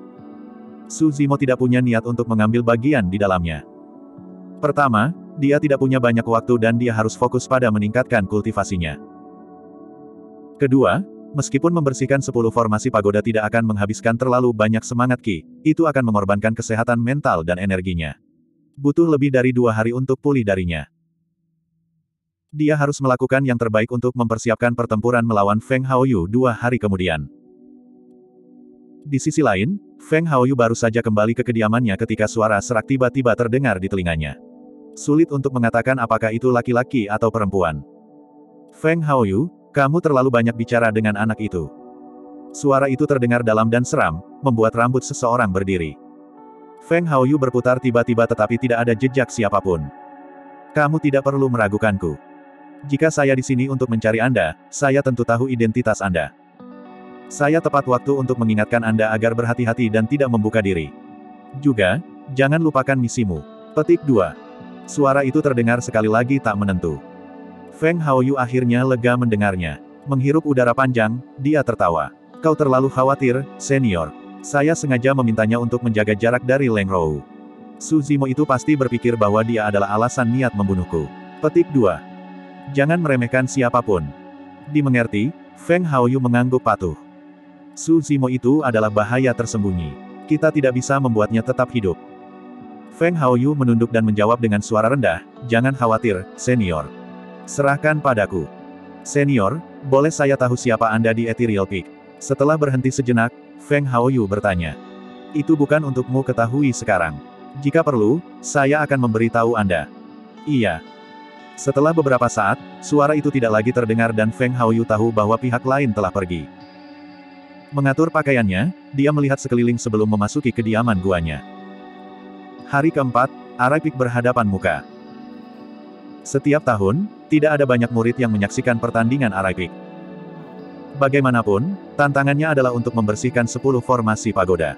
Su Zimo tidak punya niat untuk mengambil bagian di dalamnya. Pertama, dia tidak punya banyak waktu dan dia harus fokus pada meningkatkan kultivasinya. Kedua, meskipun membersihkan sepuluh formasi pagoda tidak akan menghabiskan terlalu banyak semangat Qi, itu akan mengorbankan kesehatan mental dan energinya. Butuh lebih dari dua hari untuk pulih darinya. Dia harus melakukan yang terbaik untuk mempersiapkan pertempuran melawan Feng Haoyu dua hari kemudian. Di sisi lain, Feng Haoyu baru saja kembali ke kediamannya ketika suara serak tiba-tiba terdengar di telinganya. Sulit untuk mengatakan apakah itu laki-laki atau perempuan. Feng Haoyu, kamu terlalu banyak bicara dengan anak itu. Suara itu terdengar dalam dan seram, membuat rambut seseorang berdiri. Feng Haoyu berputar tiba-tiba tetapi tidak ada jejak siapapun. Kamu tidak perlu meragukanku. Jika saya di sini untuk mencari Anda, saya tentu tahu identitas Anda. Saya tepat waktu untuk mengingatkan Anda agar berhati-hati dan tidak membuka diri. Juga, jangan lupakan misimu. Petik dua. Suara itu terdengar sekali lagi tak menentu. Feng Haoyu akhirnya lega mendengarnya. Menghirup udara panjang, dia tertawa. Kau terlalu khawatir, senior. Saya sengaja memintanya untuk menjaga jarak dari Leng Rou. Su Zimo itu pasti berpikir bahwa dia adalah alasan niat membunuhku. Petik dua. Jangan meremehkan siapapun. Dimengerti, Feng Haoyu mengangguk patuh. Su Zimo itu adalah bahaya tersembunyi. Kita tidak bisa membuatnya tetap hidup. Feng Haoyu menunduk dan menjawab dengan suara rendah, jangan khawatir, senior. Serahkan padaku. Senior, boleh saya tahu siapa Anda di Ethereal Peak? Setelah berhenti sejenak, Feng Haoyu bertanya. Itu bukan untukmu ketahui sekarang. Jika perlu, saya akan memberitahu Anda. Iya. Setelah beberapa saat, suara itu tidak lagi terdengar dan Feng Haoyu tahu bahwa pihak lain telah pergi. Mengatur pakaiannya, dia melihat sekeliling sebelum memasuki kediaman guanya. Hari keempat, Array Peak berhadapan muka. Setiap tahun, tidak ada banyak murid yang menyaksikan pertandingan Array Peak. Bagaimanapun, tantangannya adalah untuk membersihkan sepuluh formasi pagoda.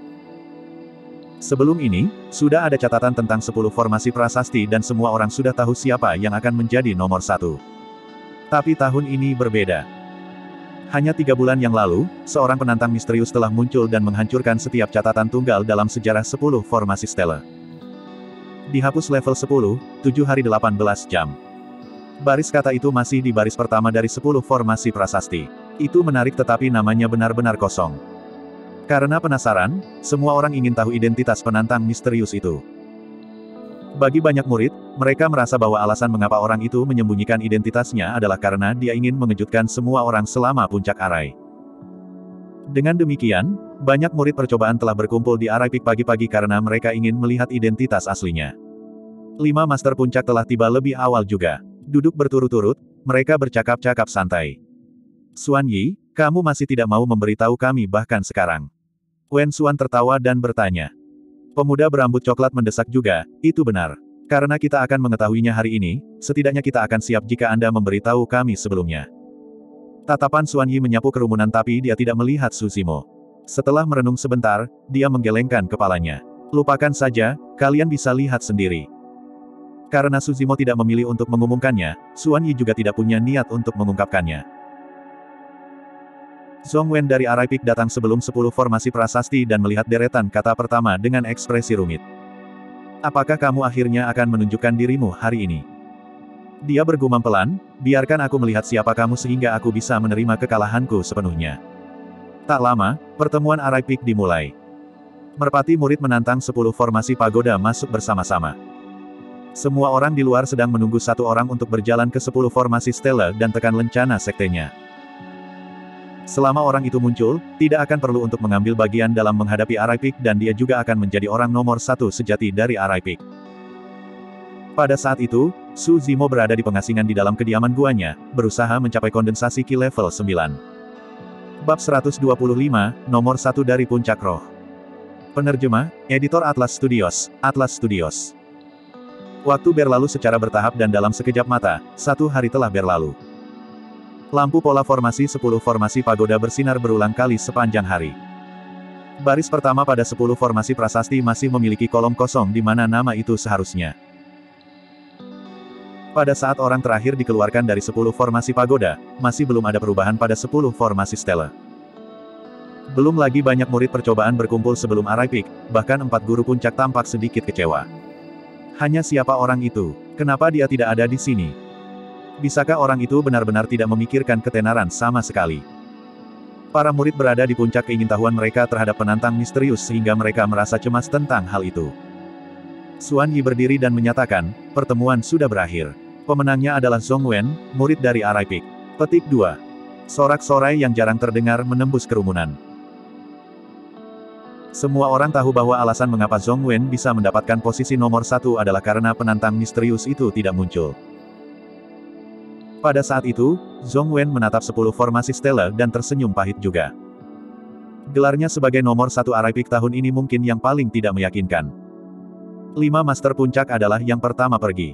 Sebelum ini, sudah ada catatan tentang sepuluh formasi prasasti dan semua orang sudah tahu siapa yang akan menjadi nomor satu. Tapi tahun ini berbeda. Hanya tiga bulan yang lalu, seorang penantang misterius telah muncul dan menghancurkan setiap catatan tunggal dalam sejarah sepuluh formasi stellar. Dihapus level sepuluh, tujuh hari delapan belas jam. Baris kata itu masih di baris pertama dari sepuluh formasi prasasti. Itu menarik tetapi namanya benar-benar kosong. Karena penasaran, semua orang ingin tahu identitas penantang misterius itu. Bagi banyak murid, mereka merasa bahwa alasan mengapa orang itu menyembunyikan identitasnya adalah karena dia ingin mengejutkan semua orang selama puncak Array. Dengan demikian, banyak murid percobaan telah berkumpul di Array Peak pagi-pagi karena mereka ingin melihat identitas aslinya. Lima master puncak telah tiba lebih awal juga. Duduk berturut-turut, mereka bercakap-cakap santai. Xuan Yi, kamu masih tidak mau memberitahu kami bahkan sekarang. Wen Xuan tertawa dan bertanya. Pemuda berambut coklat mendesak juga, itu benar. Karena kita akan mengetahuinya hari ini, setidaknya kita akan siap jika Anda memberitahu kami sebelumnya. Tatapan Xuan Yi menyapu kerumunan tapi dia tidak melihat Su Zimo. Setelah merenung sebentar, dia menggelengkan kepalanya. Lupakan saja, kalian bisa lihat sendiri. Karena Su Zimo tidak memilih untuk mengumumkannya, Xuan Yi juga tidak punya niat untuk mengungkapkannya. Zhong Wen dari Array Peak datang sebelum sepuluh formasi prasasti dan melihat deretan kata pertama dengan ekspresi rumit. Apakah kamu akhirnya akan menunjukkan dirimu hari ini? Dia bergumam pelan, biarkan aku melihat siapa kamu sehingga aku bisa menerima kekalahanku sepenuhnya. Tak lama, pertemuan Array Peak dimulai. Merpati murid menantang sepuluh formasi pagoda masuk bersama-sama. Semua orang di luar sedang menunggu satu orang untuk berjalan ke sepuluh formasi stella dan tekan lencana sektenya. Selama orang itu muncul, tidak akan perlu untuk mengambil bagian dalam menghadapi Arai Peak dan dia juga akan menjadi orang nomor satu sejati dari Arai Peak. Pada saat itu, Su Zimo berada di pengasingan di dalam kediaman guanya, berusaha mencapai kondensasi Ki level sembilan. Bab seratus dua puluh lima, nomor satu dari Puncak Roh. Penerjemah, Editor Atlas Studios, Atlas Studios. Waktu berlalu secara bertahap dan dalam sekejap mata, satu hari telah berlalu. Lampu pola formasi sepuluh formasi pagoda bersinar berulang kali sepanjang hari. Baris pertama pada sepuluh formasi prasasti masih memiliki kolom kosong di mana nama itu seharusnya. Pada saat orang terakhir dikeluarkan dari sepuluh formasi pagoda, masih belum ada perubahan pada sepuluh formasi stella. Belum lagi banyak murid percobaan berkumpul sebelum Arai Peak, bahkan empat guru puncak tampak sedikit kecewa. Hanya siapa orang itu? Kenapa dia tidak ada di sini? Bisakah orang itu benar-benar tidak memikirkan ketenaran sama sekali? Para murid berada di puncak keingintahuan mereka terhadap penantang misterius sehingga mereka merasa cemas tentang hal itu. Xuan Yi berdiri dan menyatakan, pertemuan sudah berakhir. Pemenangnya adalah Zhong Wen, murid dari Arai Peak. Petik dua. Sorak-sorai yang jarang terdengar menembus kerumunan. Semua orang tahu bahwa alasan mengapa Zhong Wen bisa mendapatkan posisi nomor satu adalah karena penantang misterius itu tidak muncul. Pada saat itu, Zhong Wen menatap sepuluh formasi stella dan tersenyum pahit juga. Gelarnya sebagai nomor satu Arai Peak tahun ini mungkin yang paling tidak meyakinkan. Lima master puncak adalah yang pertama pergi.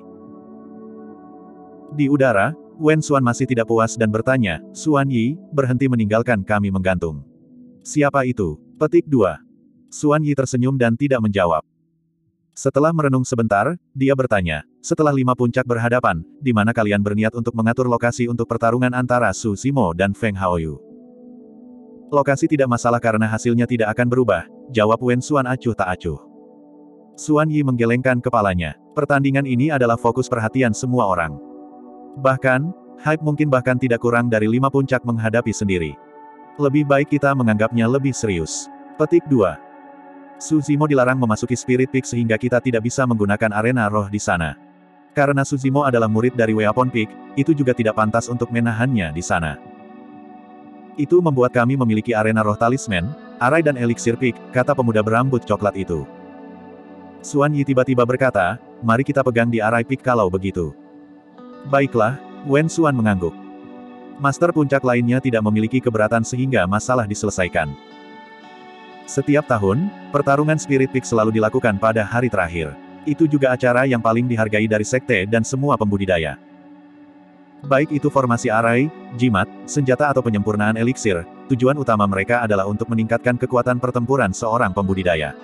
Di udara, Wen Xuan masih tidak puas dan bertanya, Xuan Yi, berhenti meninggalkan kami menggantung. Siapa itu? Petik dua. Xuan Yi tersenyum dan tidak menjawab. Setelah merenung sebentar, dia bertanya, setelah lima puncak berhadapan, di mana kalian berniat untuk mengatur lokasi untuk pertarungan antara Su Zimo dan Feng Haoyu? Lokasi tidak masalah karena hasilnya tidak akan berubah, jawab Wen Xuan acuh tak acuh. Xuan Yi menggelengkan kepalanya. Pertandingan ini adalah fokus perhatian semua orang. Bahkan, hype mungkin bahkan tidak kurang dari lima puncak menghadapi sendiri. Lebih baik kita menganggapnya lebih serius. Petik dua. Su Zimo dilarang memasuki Spirit Peak sehingga kita tidak bisa menggunakan arena roh di sana. Karena Su Zimo adalah murid dari Weapon Peak, itu juga tidak pantas untuk menahannya di sana. Itu membuat kami memiliki arena roh talisman, Arai dan Elixir Peak, kata pemuda berambut coklat itu. Xuan Yi tiba-tiba berkata, mari kita pegang di Arai Peak kalau begitu. Baiklah, Wen Xuan mengangguk. Master puncak lainnya tidak memiliki keberatan sehingga masalah diselesaikan. Setiap tahun, pertarungan Spirit Peak selalu dilakukan pada hari terakhir. Itu juga acara yang paling dihargai dari sekte dan semua pembudidaya. Baik itu formasi Arai, jimat, senjata atau penyempurnaan eliksir, tujuan utama mereka adalah untuk meningkatkan kekuatan pertempuran seorang pembudidaya.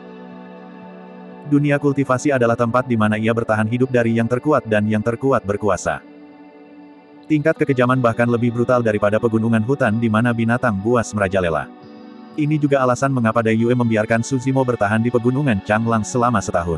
Dunia kultivasi adalah tempat di mana ia bertahan hidup dari yang terkuat dan yang terkuat berkuasa. Tingkat kekejaman bahkan lebih brutal daripada pegunungan hutan di mana binatang buas merajalela. Ini juga alasan mengapa Dai Yue membiarkan Su Zimo bertahan di pegunungan Changlang selama setahun.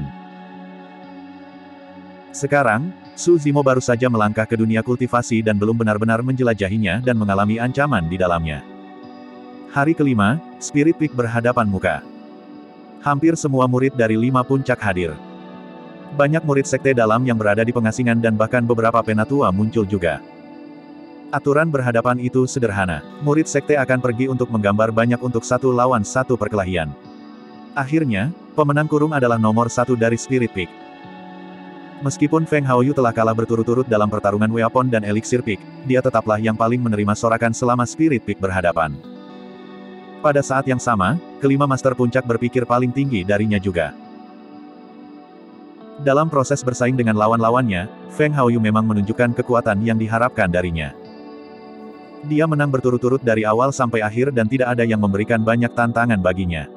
Sekarang, Su Zimo baru saja melangkah ke dunia kultivasi dan belum benar-benar menjelajahinya dan mengalami ancaman di dalamnya. Hari kelima, Spirit Peak berhadapan muka. Hampir semua murid dari lima puncak hadir. Banyak murid sekte dalam yang berada di pengasingan dan bahkan beberapa penatua muncul juga. Aturan berhadapan itu sederhana. Murid sekte akan pergi untuk menggambar banyak untuk satu lawan satu perkelahian. Akhirnya, pemenang kurung adalah nomor satu dari Spirit Peak. Meskipun Feng Haoyu telah kalah berturut-turut dalam pertarungan Weapon dan Elixir Peak, dia tetaplah yang paling menerima sorakan selama Spirit Peak berhadapan. Pada saat yang sama, kelima master puncak berpikir paling tinggi darinya juga. Dalam proses bersaing dengan lawan-lawannya, Feng Haoyu memang menunjukkan kekuatan yang diharapkan darinya. Dia menang berturut-turut dari awal sampai akhir dan tidak ada yang memberikan banyak tantangan baginya.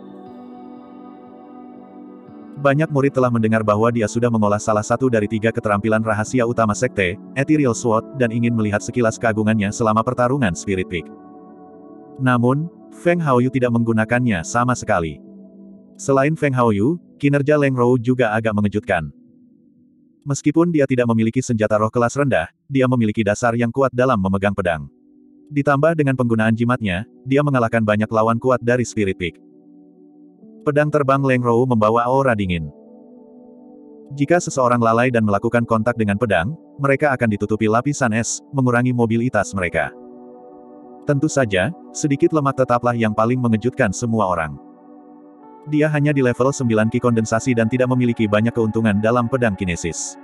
Banyak murid telah mendengar bahwa dia sudah mengolah salah satu dari tiga keterampilan rahasia utama sekte, Ethereal Sword, dan ingin melihat sekilas keagungannya selama pertarungan Spirit Peak. Namun, Feng Haoyu tidak menggunakannya sama sekali. Selain Feng Haoyu, kinerja Leng Rou juga agak mengejutkan. Meskipun dia tidak memiliki senjata roh kelas rendah, dia memiliki dasar yang kuat dalam memegang pedang. Ditambah dengan penggunaan jimatnya, dia mengalahkan banyak lawan kuat dari Spirit Peak. Pedang terbang Leng Rou membawa aura dingin. Jika seseorang lalai dan melakukan kontak dengan pedang, mereka akan ditutupi lapisan es, mengurangi mobilitas mereka. Tentu saja, sedikit lemak tetaplah yang paling mengejutkan semua orang. Dia hanya di level sembilan ki kondensasi dan tidak memiliki banyak keuntungan dalam pedang kinesis.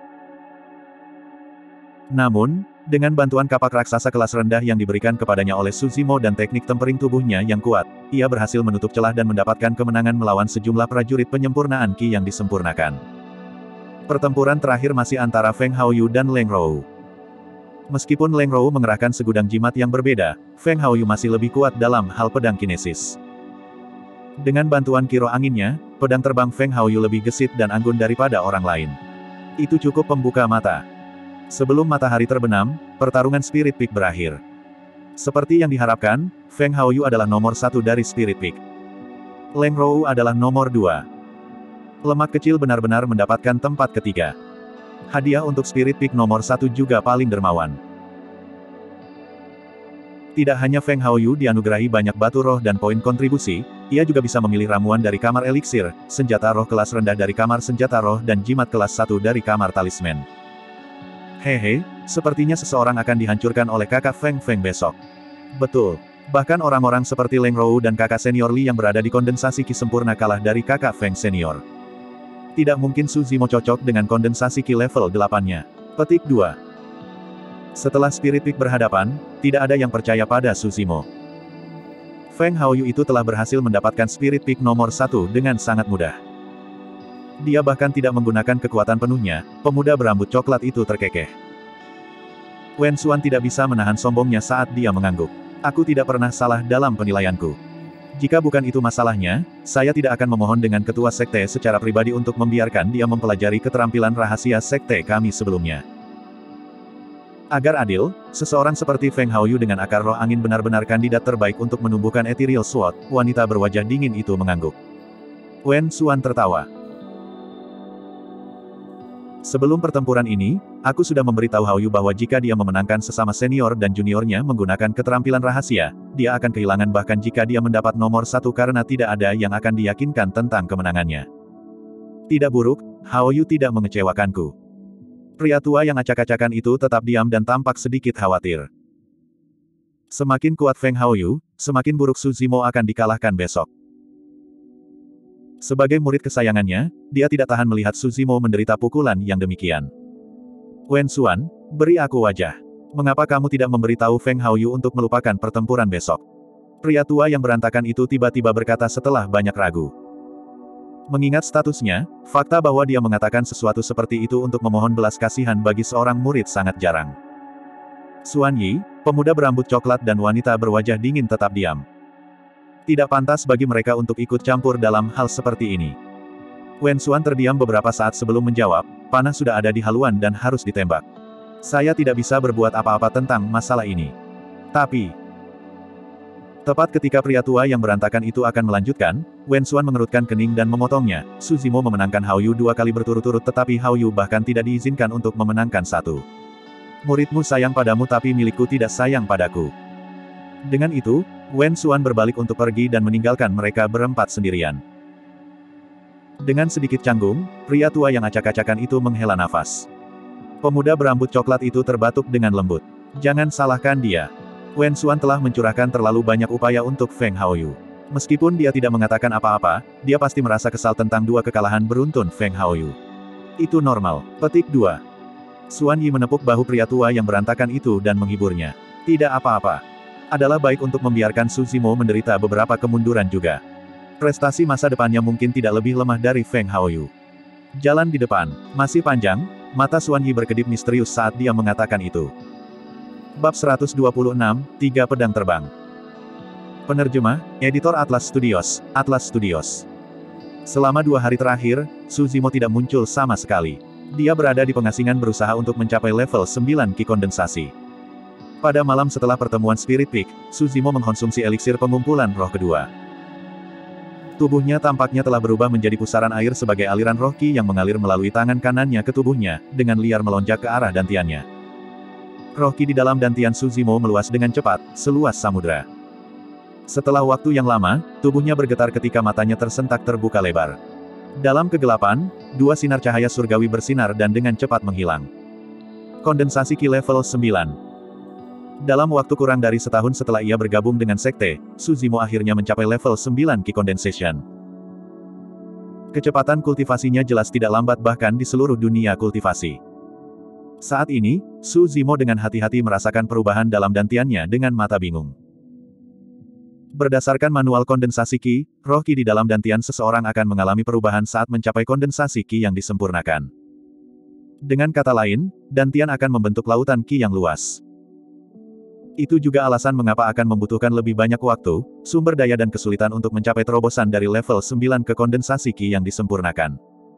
Namun, dengan bantuan kapak raksasa kelas rendah yang diberikan kepadanya oleh Suzimo dan teknik tempering tubuhnya yang kuat, ia berhasil menutup celah dan mendapatkan kemenangan melawan sejumlah prajurit penyempurnaan ki yang disempurnakan. Pertempuran terakhir masih antara Feng Haoyu dan Leng Rou. Meskipun Leng Rou mengerahkan segudang jimat yang berbeda, Feng Haoyu masih lebih kuat dalam hal pedang kinesis. Dengan bantuan kiro anginnya, pedang terbang Feng Haoyu lebih gesit dan anggun daripada orang lain. Itu cukup pembuka mata. Sebelum matahari terbenam, pertarungan Spirit Peak berakhir. Seperti yang diharapkan, Feng Haoyu adalah nomor satu dari Spirit Peak. Leng Rou adalah nomor dua. Lemak kecil benar-benar mendapatkan tempat ketiga. Hadiah untuk Spirit Peak nomor satu juga paling dermawan. Tidak hanya Feng Haoyu dianugerahi banyak batu roh dan poin kontribusi, ia juga bisa memilih ramuan dari kamar eliksir, senjata roh kelas rendah dari kamar senjata roh dan jimat kelas satu dari kamar talisman. Hehe, sepertinya seseorang akan dihancurkan oleh kakak Feng Feng besok. Betul. Bahkan orang-orang seperti Leng Rou dan kakak senior Li yang berada di kondensasi ki sempurna kalah dari kakak Feng senior. Tidak mungkin Suzimo cocok dengan kondensasi ki level delapan-nya. Petik dua. Setelah Spirit Peak berhadapan, tidak ada yang percaya pada Suzimo. Feng Haoyu itu telah berhasil mendapatkan Spirit Peak nomor satu dengan sangat mudah. Dia bahkan tidak menggunakan kekuatan penuhnya, pemuda berambut coklat itu terkekeh. Wen Xuan tidak bisa menahan sombongnya saat dia mengangguk. Aku tidak pernah salah dalam penilaianku. Jika bukan itu masalahnya, saya tidak akan memohon dengan ketua sekte secara pribadi untuk membiarkan dia mempelajari keterampilan rahasia sekte kami sebelumnya. Agar adil, seseorang seperti Feng Haoyu dengan akar roh angin benar-benar kandidat terbaik untuk menumbuhkan Ethereal Sword, wanita berwajah dingin itu mengangguk. Wen Xuan tertawa. Sebelum pertempuran ini, aku sudah memberitahu Haoyu bahwa jika dia memenangkan sesama senior dan juniornya menggunakan keterampilan rahasia, dia akan kehilangan bahkan jika dia mendapat nomor satu karena tidak ada yang akan diyakinkan tentang kemenangannya. Tidak buruk, Haoyu tidak mengecewakanku. Pria tua yang acak-acakan itu tetap diam dan tampak sedikit khawatir. Semakin kuat Feng Haoyu, semakin buruk Suzimo akan dikalahkan besok. Sebagai murid kesayangannya, dia tidak tahan melihat Suzimo menderita pukulan yang demikian. Wen Xuan, beri aku wajah. Mengapa kamu tidak memberitahu Feng Haoyu untuk melupakan pertempuran besok? Pria tua yang berantakan itu tiba-tiba berkata setelah banyak ragu. Mengingat statusnya, fakta bahwa dia mengatakan sesuatu seperti itu untuk memohon belas kasihan bagi seorang murid sangat jarang. Xuan Yi, pemuda berambut coklat dan wanita berwajah dingin tetap diam. Tidak pantas bagi mereka untuk ikut campur dalam hal seperti ini. Wen Xuan terdiam beberapa saat sebelum menjawab, panah sudah ada di haluan dan harus ditembak. Saya tidak bisa berbuat apa-apa tentang masalah ini. Tapi, tepat ketika pria tua yang berantakan itu akan melanjutkan, Wen Xuan mengerutkan kening dan memotongnya. Suzimo memenangkan Haoyu dua kali berturut-turut tetapi Haoyu bahkan tidak diizinkan untuk memenangkan satu. Muridmu sayang padamu tapi milikku tidak sayang padaku. Dengan itu, Wen Xuan berbalik untuk pergi dan meninggalkan mereka berempat sendirian. Dengan sedikit canggung, pria tua yang acak-acakan itu menghela nafas. Pemuda berambut coklat itu terbatuk dengan lembut. Jangan salahkan dia. Wen Xuan telah mencurahkan terlalu banyak upaya untuk Feng Haoyu. Meskipun dia tidak mengatakan apa-apa, dia pasti merasa kesal tentang dua kekalahan beruntun Feng Haoyu. Itu normal. Petik dua. Xuan Yi menepuk bahu pria tua yang berantakan itu dan menghiburnya. Tidak apa-apa. Adalah baik untuk membiarkan Suzimo menderita beberapa kemunduran juga. Prestasi masa depannya mungkin tidak lebih lemah dari Feng Haoyu. Jalan di depan masih panjang, mata Xuan Yi berkedip misterius saat dia mengatakan itu. Bab seratus dua puluh enam, Tiga Pedang Terbang. Penerjemah, Editor Atlas Studios, Atlas Studios. Selama dua hari terakhir, Suzimo tidak muncul sama sekali. Dia berada di pengasingan berusaha untuk mencapai level sembilan ki kondensasi. Pada malam setelah pertemuan Spirit Peak, Suzimo mengkonsumsi eliksir pengumpulan roh kedua. Tubuhnya tampaknya telah berubah menjadi pusaran air sebagai aliran roh ki yang mengalir melalui tangan kanannya ke tubuhnya, dengan liar melonjak ke arah dantiannya. Roh ki di dalam dantian Suzimo meluas dengan cepat, seluas samudra. Setelah waktu yang lama, tubuhnya bergetar ketika matanya tersentak terbuka lebar. Dalam kegelapan, dua sinar cahaya surgawi bersinar dan dengan cepat menghilang. Kondensasi Ki level sembilan. Dalam waktu kurang dari setahun setelah ia bergabung dengan sekte, Suzimo akhirnya mencapai level sembilan Ki Condensation. Kecepatan kultivasinya jelas tidak lambat bahkan di seluruh dunia kultivasi. Saat ini, Suzimo dengan hati-hati merasakan perubahan dalam dantiannya dengan mata bingung. Berdasarkan manual kondensasi Ki, roh Ki di dalam dantian seseorang akan mengalami perubahan saat mencapai kondensasi Ki yang disempurnakan. Dengan kata lain, dantian akan membentuk lautan Ki yang luas. Itu juga alasan mengapa akan membutuhkan lebih banyak waktu, sumber daya dan kesulitan untuk mencapai terobosan dari level sembilan ke kondensasi Ki yang disempurnakan.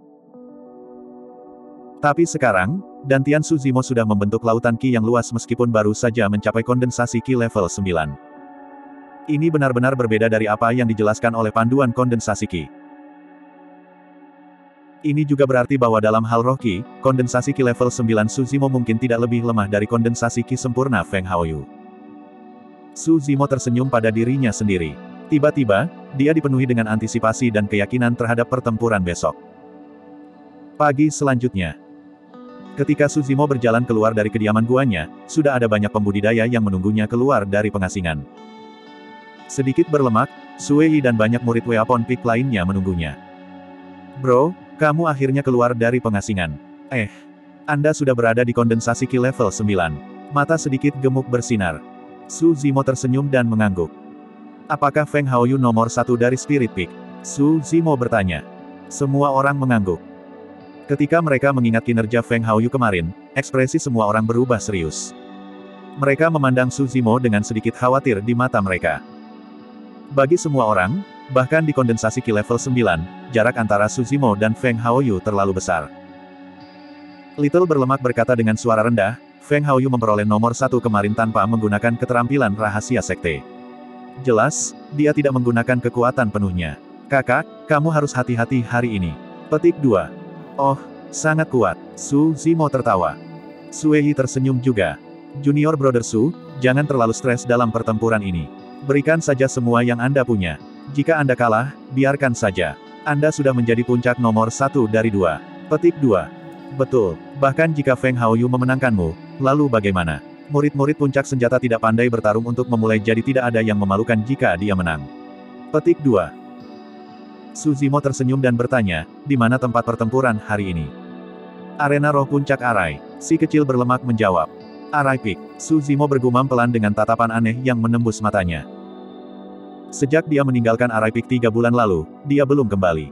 Tapi sekarang, dantian Suzimo sudah membentuk lautan Ki yang luas meskipun baru saja mencapai kondensasi Ki level sembilan. Ini benar-benar berbeda dari apa yang dijelaskan oleh panduan kondensasi Ki. Ini juga berarti bahwa dalam hal roh Ki, kondensasi Ki level sembilan Suzimo mungkin tidak lebih lemah dari kondensasi Ki sempurna Feng Haoyu. Suzimo tersenyum pada dirinya sendiri. Tiba-tiba, dia dipenuhi dengan antisipasi dan keyakinan terhadap pertempuran besok. Pagi selanjutnya. Ketika Suzimo berjalan keluar dari kediaman guanya, sudah ada banyak pembudidaya yang menunggunya keluar dari pengasingan. Sedikit berlemak, Sui dan banyak murid Weapon Peak lainnya menunggunya. Bro, kamu akhirnya keluar dari pengasingan. Eh, Anda sudah berada di kondensasi Ki level sembilan. Mata sedikit gemuk bersinar. Suzimo tersenyum dan mengangguk. Apakah Feng Haoyu nomor satu dari Spirit Peak? Suzimo bertanya. Semua orang mengangguk. Ketika mereka mengingat kinerja Feng Haoyu kemarin, ekspresi semua orang berubah serius. Mereka memandang Suzimo dengan sedikit khawatir di mata mereka. Bagi semua orang, bahkan di kondensasi Ki level sembilan, jarak antara Suzimo dan Feng Haoyu terlalu besar. Little berlemak berkata dengan suara rendah, Feng Haoyu memperoleh nomor satu kemarin tanpa menggunakan keterampilan rahasia sekte. Jelas, dia tidak menggunakan kekuatan penuhnya. Kakak, kamu harus hati-hati hari ini. Petik dua. Oh, sangat kuat. Suzimo tertawa. Suei tersenyum juga. Junior Brother Su, jangan terlalu stres dalam pertempuran ini. Berikan saja semua yang Anda punya. Jika Anda kalah, biarkan saja. Anda sudah menjadi puncak nomor satu dari dua. Petik dua. Betul, bahkan jika Feng Haoyu memenangkanmu, lalu bagaimana? Murid-murid puncak senjata tidak pandai bertarung untuk memulai jadi tidak ada yang memalukan jika dia menang. Petik dua. Suzimo tersenyum dan bertanya, di mana tempat pertempuran hari ini? Arena roh puncak Arai. Si kecil berlemak menjawab. Arai Peak. Suzimo bergumam pelan dengan tatapan aneh yang menembus matanya. Sejak dia meninggalkan Arai Peak tiga bulan lalu, dia belum kembali.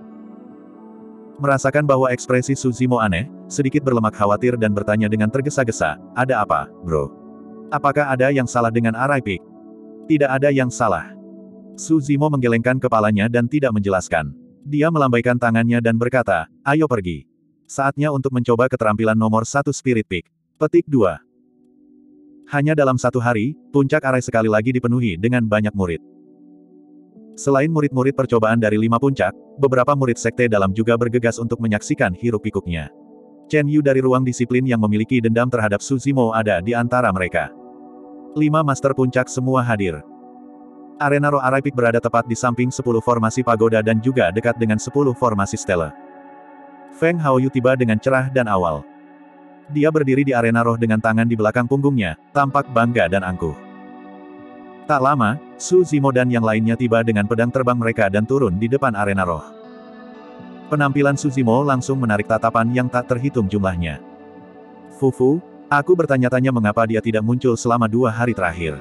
Merasakan bahwa ekspresi Suzimo aneh, sedikit berlemak khawatir dan bertanya dengan tergesa-gesa, ada apa, bro? Apakah ada yang salah dengan Arai Peak? Tidak ada yang salah. Suzimo menggelengkan kepalanya dan tidak menjelaskan. Dia melambaikan tangannya dan berkata, ayo pergi. Saatnya untuk mencoba keterampilan nomor satu Spirit Peak. Petik dua. Hanya dalam satu hari, puncak Arai sekali lagi dipenuhi dengan banyak murid. Selain murid-murid percobaan dari lima puncak, beberapa murid sekte dalam juga bergegas untuk menyaksikan hiruk-pikuknya. Chen Yu dari ruang disiplin yang memiliki dendam terhadap Suzimo ada di antara mereka. Lima master puncak semua hadir. Arena roh Arai Peak berada tepat di samping sepuluh formasi pagoda dan juga dekat dengan sepuluh formasi stela. Feng Haoyu tiba dengan cerah dan awal. Dia berdiri di arena roh dengan tangan di belakang punggungnya, tampak bangga dan angkuh. Tak lama, Suzimo dan yang lainnya tiba dengan pedang terbang mereka dan turun di depan arena roh. Penampilan Suzimo langsung menarik tatapan yang tak terhitung jumlahnya. Fufu, aku bertanya-tanya mengapa dia tidak muncul selama dua hari terakhir.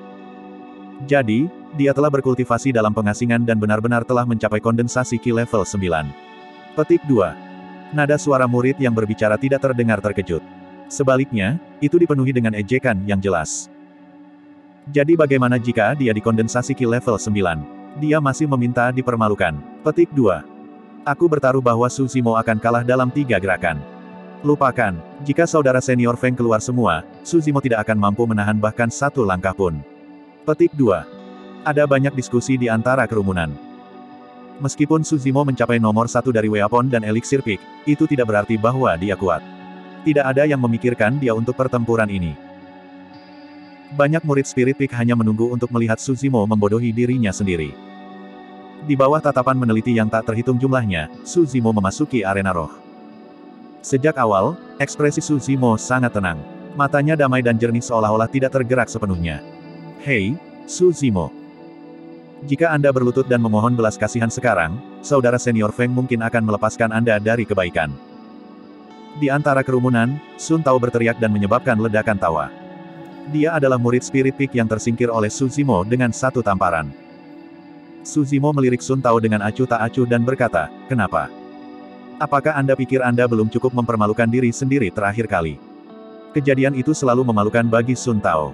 Jadi, dia telah berkultivasi dalam pengasingan dan benar-benar telah mencapai kondensasi Ki level sembilan. Petik dua. Nada suara murid yang berbicara tidak terdengar terkejut. Sebaliknya, itu dipenuhi dengan ejekan yang jelas. Jadi bagaimana jika dia dikondensasi Ki level sembilan? Dia masih meminta dipermalukan. Petik dua. Aku bertaruh bahwa Suzimo akan kalah dalam tiga gerakan. Lupakan, jika saudara senior Feng keluar semua, Suzimo tidak akan mampu menahan bahkan satu langkah pun. Petik dua. Ada banyak diskusi di antara kerumunan. Meskipun Suzimo mencapai nomor satu dari Weapon dan Elixir Peak, itu tidak berarti bahwa dia kuat. Tidak ada yang memikirkan dia untuk pertempuran ini. Banyak murid Spirit Peak hanya menunggu untuk melihat Suzimo membodohi dirinya sendiri. Di bawah tatapan meneliti yang tak terhitung jumlahnya, Su Zimo memasuki arena roh. Sejak awal, ekspresi Su Zimo sangat tenang. Matanya damai dan jernih seolah-olah tidak tergerak sepenuhnya. Hei, Su Zimo. Jika Anda berlutut dan memohon belas kasihan sekarang, saudara senior Feng mungkin akan melepaskan Anda dari kebaikan. Di antara kerumunan, Sun Tao berteriak dan menyebabkan ledakan tawa. Dia adalah murid Spirit Peak yang tersingkir oleh Su Zimo dengan satu tamparan. Su Zimo melirik Sun Tao dengan acuh tak acuh dan berkata, "Kenapa? Apakah Anda pikir Anda belum cukup mempermalukan diri sendiri terakhir kali?" Kejadian itu selalu memalukan bagi Sun Tao.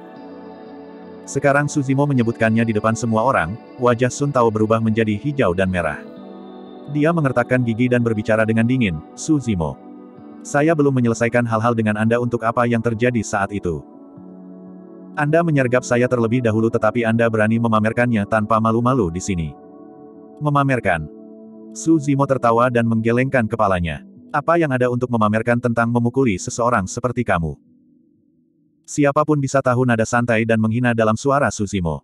Sekarang Su Zimo menyebutkannya di depan semua orang, wajah Sun Tao berubah menjadi hijau dan merah. Dia mengertakkan gigi dan berbicara dengan dingin, "Su Zimo. Saya belum menyelesaikan hal-hal dengan Anda untuk apa yang terjadi saat itu. Anda menyergap saya terlebih dahulu tetapi Anda berani memamerkannya tanpa malu-malu di sini." Memamerkan. Su Zimo tertawa dan menggelengkan kepalanya. "Apa yang ada untuk memamerkan tentang memukuli seseorang seperti kamu? Siapapun bisa tahu nada santai dan menghina dalam suara Su Zimo."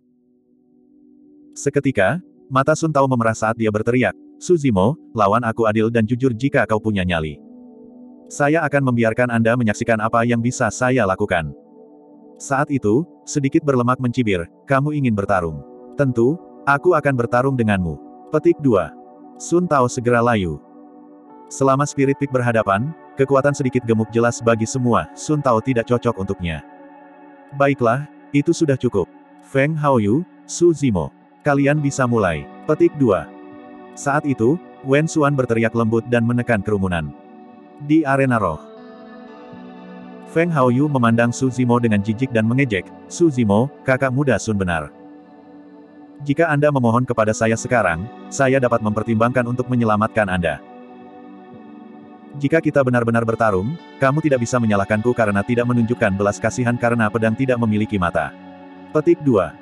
Seketika, mata Sun Tao memerah saat dia berteriak, "Su Zimo, lawan aku adil dan jujur jika kau punya nyali. Saya akan membiarkan Anda menyaksikan apa yang bisa saya lakukan." Saat itu, sedikit berlemak mencibir, "Kamu ingin bertarung? Tentu, aku akan bertarung denganmu." Petik dua. Sun Tao segera layu. Selama Spirit Peak berhadapan, kekuatan sedikit gemuk jelas bagi semua, Sun Tao tidak cocok untuknya. Baiklah, itu sudah cukup. Feng Haoyu, Su Zimo. Kalian bisa mulai. Petik dua. Saat itu, Wen Xuan berteriak lembut dan menekan kerumunan. Di arena roh. Feng Haoyu memandang Su Zimo dengan jijik dan mengejek, "Su Zimo, kakak muda Sun benar. Jika Anda memohon kepada saya sekarang, saya dapat mempertimbangkan untuk menyelamatkan Anda. Jika kita benar-benar bertarung, kamu tidak bisa menyalahkanku karena tidak menunjukkan belas kasihan karena pedang tidak memiliki mata." Petik dua.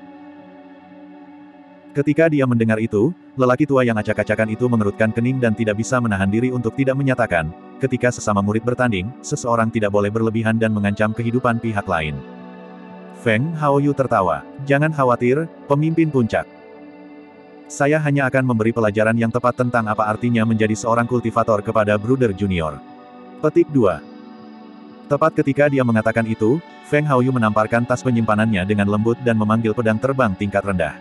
Ketika dia mendengar itu, lelaki tua yang acak-acakan itu mengerutkan kening dan tidak bisa menahan diri untuk tidak menyatakan, ketika sesama murid bertanding, seseorang tidak boleh berlebihan dan mengancam kehidupan pihak lain. Feng Haoyu tertawa. "Jangan khawatir, pemimpin puncak. Saya hanya akan memberi pelajaran yang tepat tentang apa artinya menjadi seorang kultivator kepada Bruder Junior." Petik dua. Tepat ketika dia mengatakan itu, Feng Haoyu menamparkan tas penyimpanannya dengan lembut dan memanggil pedang terbang tingkat rendah.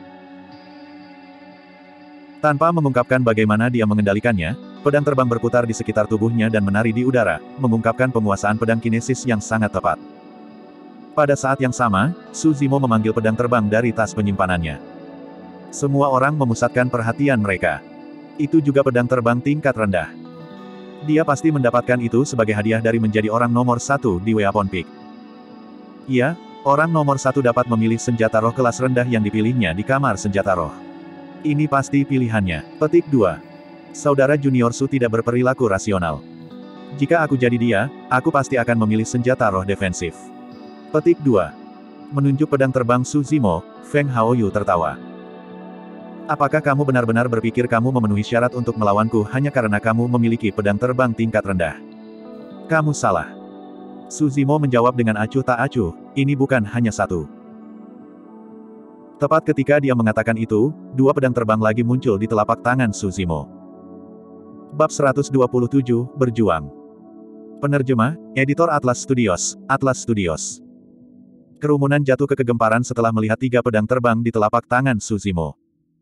Tanpa mengungkapkan bagaimana dia mengendalikannya, pedang terbang berputar di sekitar tubuhnya dan menari di udara, mengungkapkan penguasaan pedang kinesis yang sangat tepat. Pada saat yang sama, Su Zimo memanggil pedang terbang dari tas penyimpanannya. Semua orang memusatkan perhatian mereka. Itu juga pedang terbang tingkat rendah. Dia pasti mendapatkan itu sebagai hadiah dari menjadi orang nomor satu di Weapon Peak. Iya, orang nomor satu dapat memilih senjata roh kelas rendah yang dipilihnya di kamar senjata roh. Ini pasti pilihannya. Petik dua. Saudara junior Su tidak berperilaku rasional. Jika aku jadi dia, aku pasti akan memilih senjata roh defensif. Petik dua. Menunjuk pedang terbang Su Zimo, Feng Haoyu tertawa. "Apakah kamu benar-benar berpikir kamu memenuhi syarat untuk melawanku hanya karena kamu memiliki pedang terbang tingkat rendah? Kamu salah." Su Zimo menjawab dengan acuh tak acuh, "Ini bukan hanya satu." Tepat ketika dia mengatakan itu, dua pedang terbang lagi muncul di telapak tangan Su Zimo. Bab seratus dua puluh tujuh, Berjuang. Penerjemah, Editor Atlas Studios, Atlas Studios. Kerumunan jatuh ke kegemparan setelah melihat tiga pedang terbang di telapak tangan Su Zimo.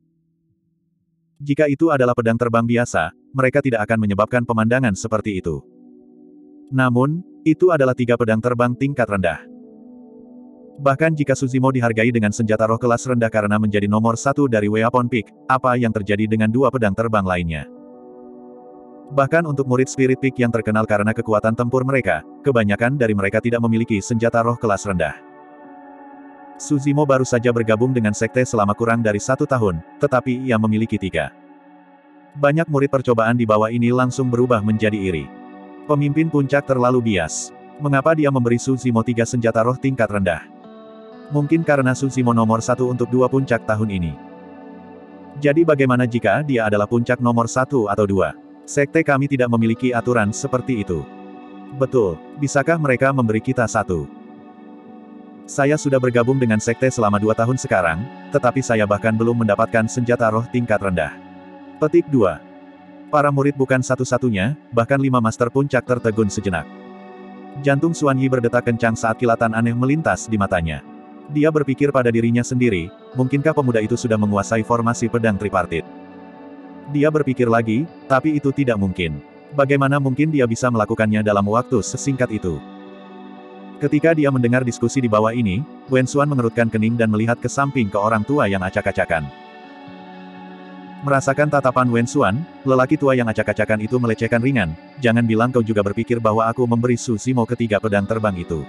Jika itu adalah pedang terbang biasa, mereka tidak akan menyebabkan pemandangan seperti itu. Namun, itu adalah tiga pedang terbang tingkat rendah. Bahkan jika Su Zimo dihargai dengan senjata roh kelas rendah karena menjadi nomor satu dari Weapon Peak, apa yang terjadi dengan dua pedang terbang lainnya? Bahkan untuk murid Spirit Peak yang terkenal karena kekuatan tempur mereka, kebanyakan dari mereka tidak memiliki senjata roh kelas rendah. Su Zimo baru saja bergabung dengan sekte selama kurang dari satu tahun, tetapi ia memiliki tiga. Banyak murid percobaan di bawah ini langsung berubah menjadi iri. Pemimpin puncak terlalu bias. Mengapa dia memberi Su Zimo tiga senjata roh tingkat rendah? Mungkin karena Su Zimo nomor satu untuk dua puncak tahun ini. Jadi bagaimana jika dia adalah puncak nomor satu atau dua? Sekte kami tidak memiliki aturan seperti itu. Betul, bisakah mereka memberi kita satu? Saya sudah bergabung dengan sekte selama dua tahun sekarang, tetapi saya bahkan belum mendapatkan senjata roh tingkat rendah. Petik dua. Para murid bukan satu-satunya, bahkan lima master puncak tertegun sejenak. Jantung Xuan Yi berdetak kencang saat kilatan aneh melintas di matanya. Dia berpikir pada dirinya sendiri, mungkinkah pemuda itu sudah menguasai formasi pedang tripartit? Dia berpikir lagi, tapi itu tidak mungkin. Bagaimana mungkin dia bisa melakukannya dalam waktu sesingkat itu? Ketika dia mendengar diskusi di bawah ini, Wen Xuan mengerutkan kening dan melihat ke samping ke orang tua yang acak-acakan. Merasakan tatapan Wen Xuan, lelaki tua yang acak-acakan itu melecehkan ringan, jangan bilang kau juga berpikir bahwa aku memberi Su Zimo ketiga pedang terbang itu.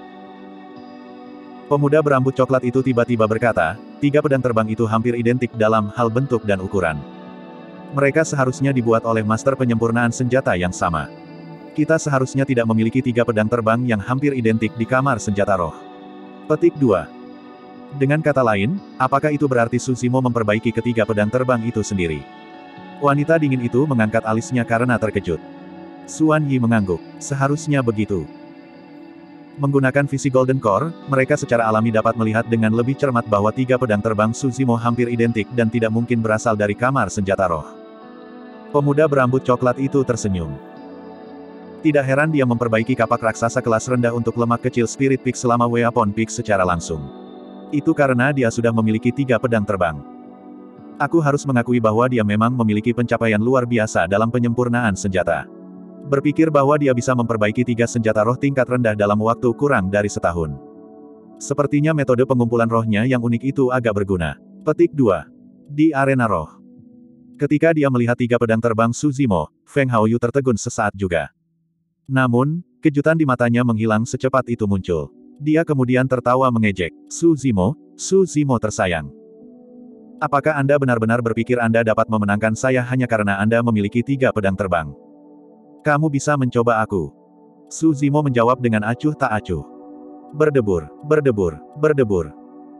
Pemuda berambut coklat itu tiba-tiba berkata, tiga pedang terbang itu hampir identik dalam hal bentuk dan ukuran. Mereka seharusnya dibuat oleh master penyempurnaan senjata yang sama. Kita seharusnya tidak memiliki tiga pedang terbang yang hampir identik di kamar senjata roh. Petik dua. Dengan kata lain, apakah itu berarti Su Zimo memperbaiki ketiga pedang terbang itu sendiri? Wanita dingin itu mengangkat alisnya karena terkejut. Xuan Yi mengangguk. Seharusnya begitu. Menggunakan visi Golden Core, mereka secara alami dapat melihat dengan lebih cermat bahwa tiga pedang terbang Su Zimo hampir identik dan tidak mungkin berasal dari kamar senjata roh. Pemuda berambut coklat itu tersenyum. Tidak heran dia memperbaiki kapak raksasa kelas rendah untuk lemak kecil Spirit Peak selama Weapon Peak secara langsung. Itu karena dia sudah memiliki tiga pedang terbang. Aku harus mengakui bahwa dia memang memiliki pencapaian luar biasa dalam penyempurnaan senjata. Berpikir bahwa dia bisa memperbaiki tiga senjata roh tingkat rendah dalam waktu kurang dari setahun. Sepertinya metode pengumpulan rohnya yang unik itu agak berguna. Petik dua. Di arena roh. Ketika dia melihat tiga pedang terbang Su Zimo, Feng Haoyu tertegun sesaat juga. Namun, kejutan di matanya menghilang secepat itu muncul. Dia kemudian tertawa mengejek. Su Zimo, Su Zimo tersayang. Apakah Anda benar-benar berpikir Anda dapat memenangkan saya hanya karena Anda memiliki tiga pedang terbang? Kamu bisa mencoba aku. Su Zimo menjawab dengan acuh tak acuh. Berdebur, berdebur, berdebur.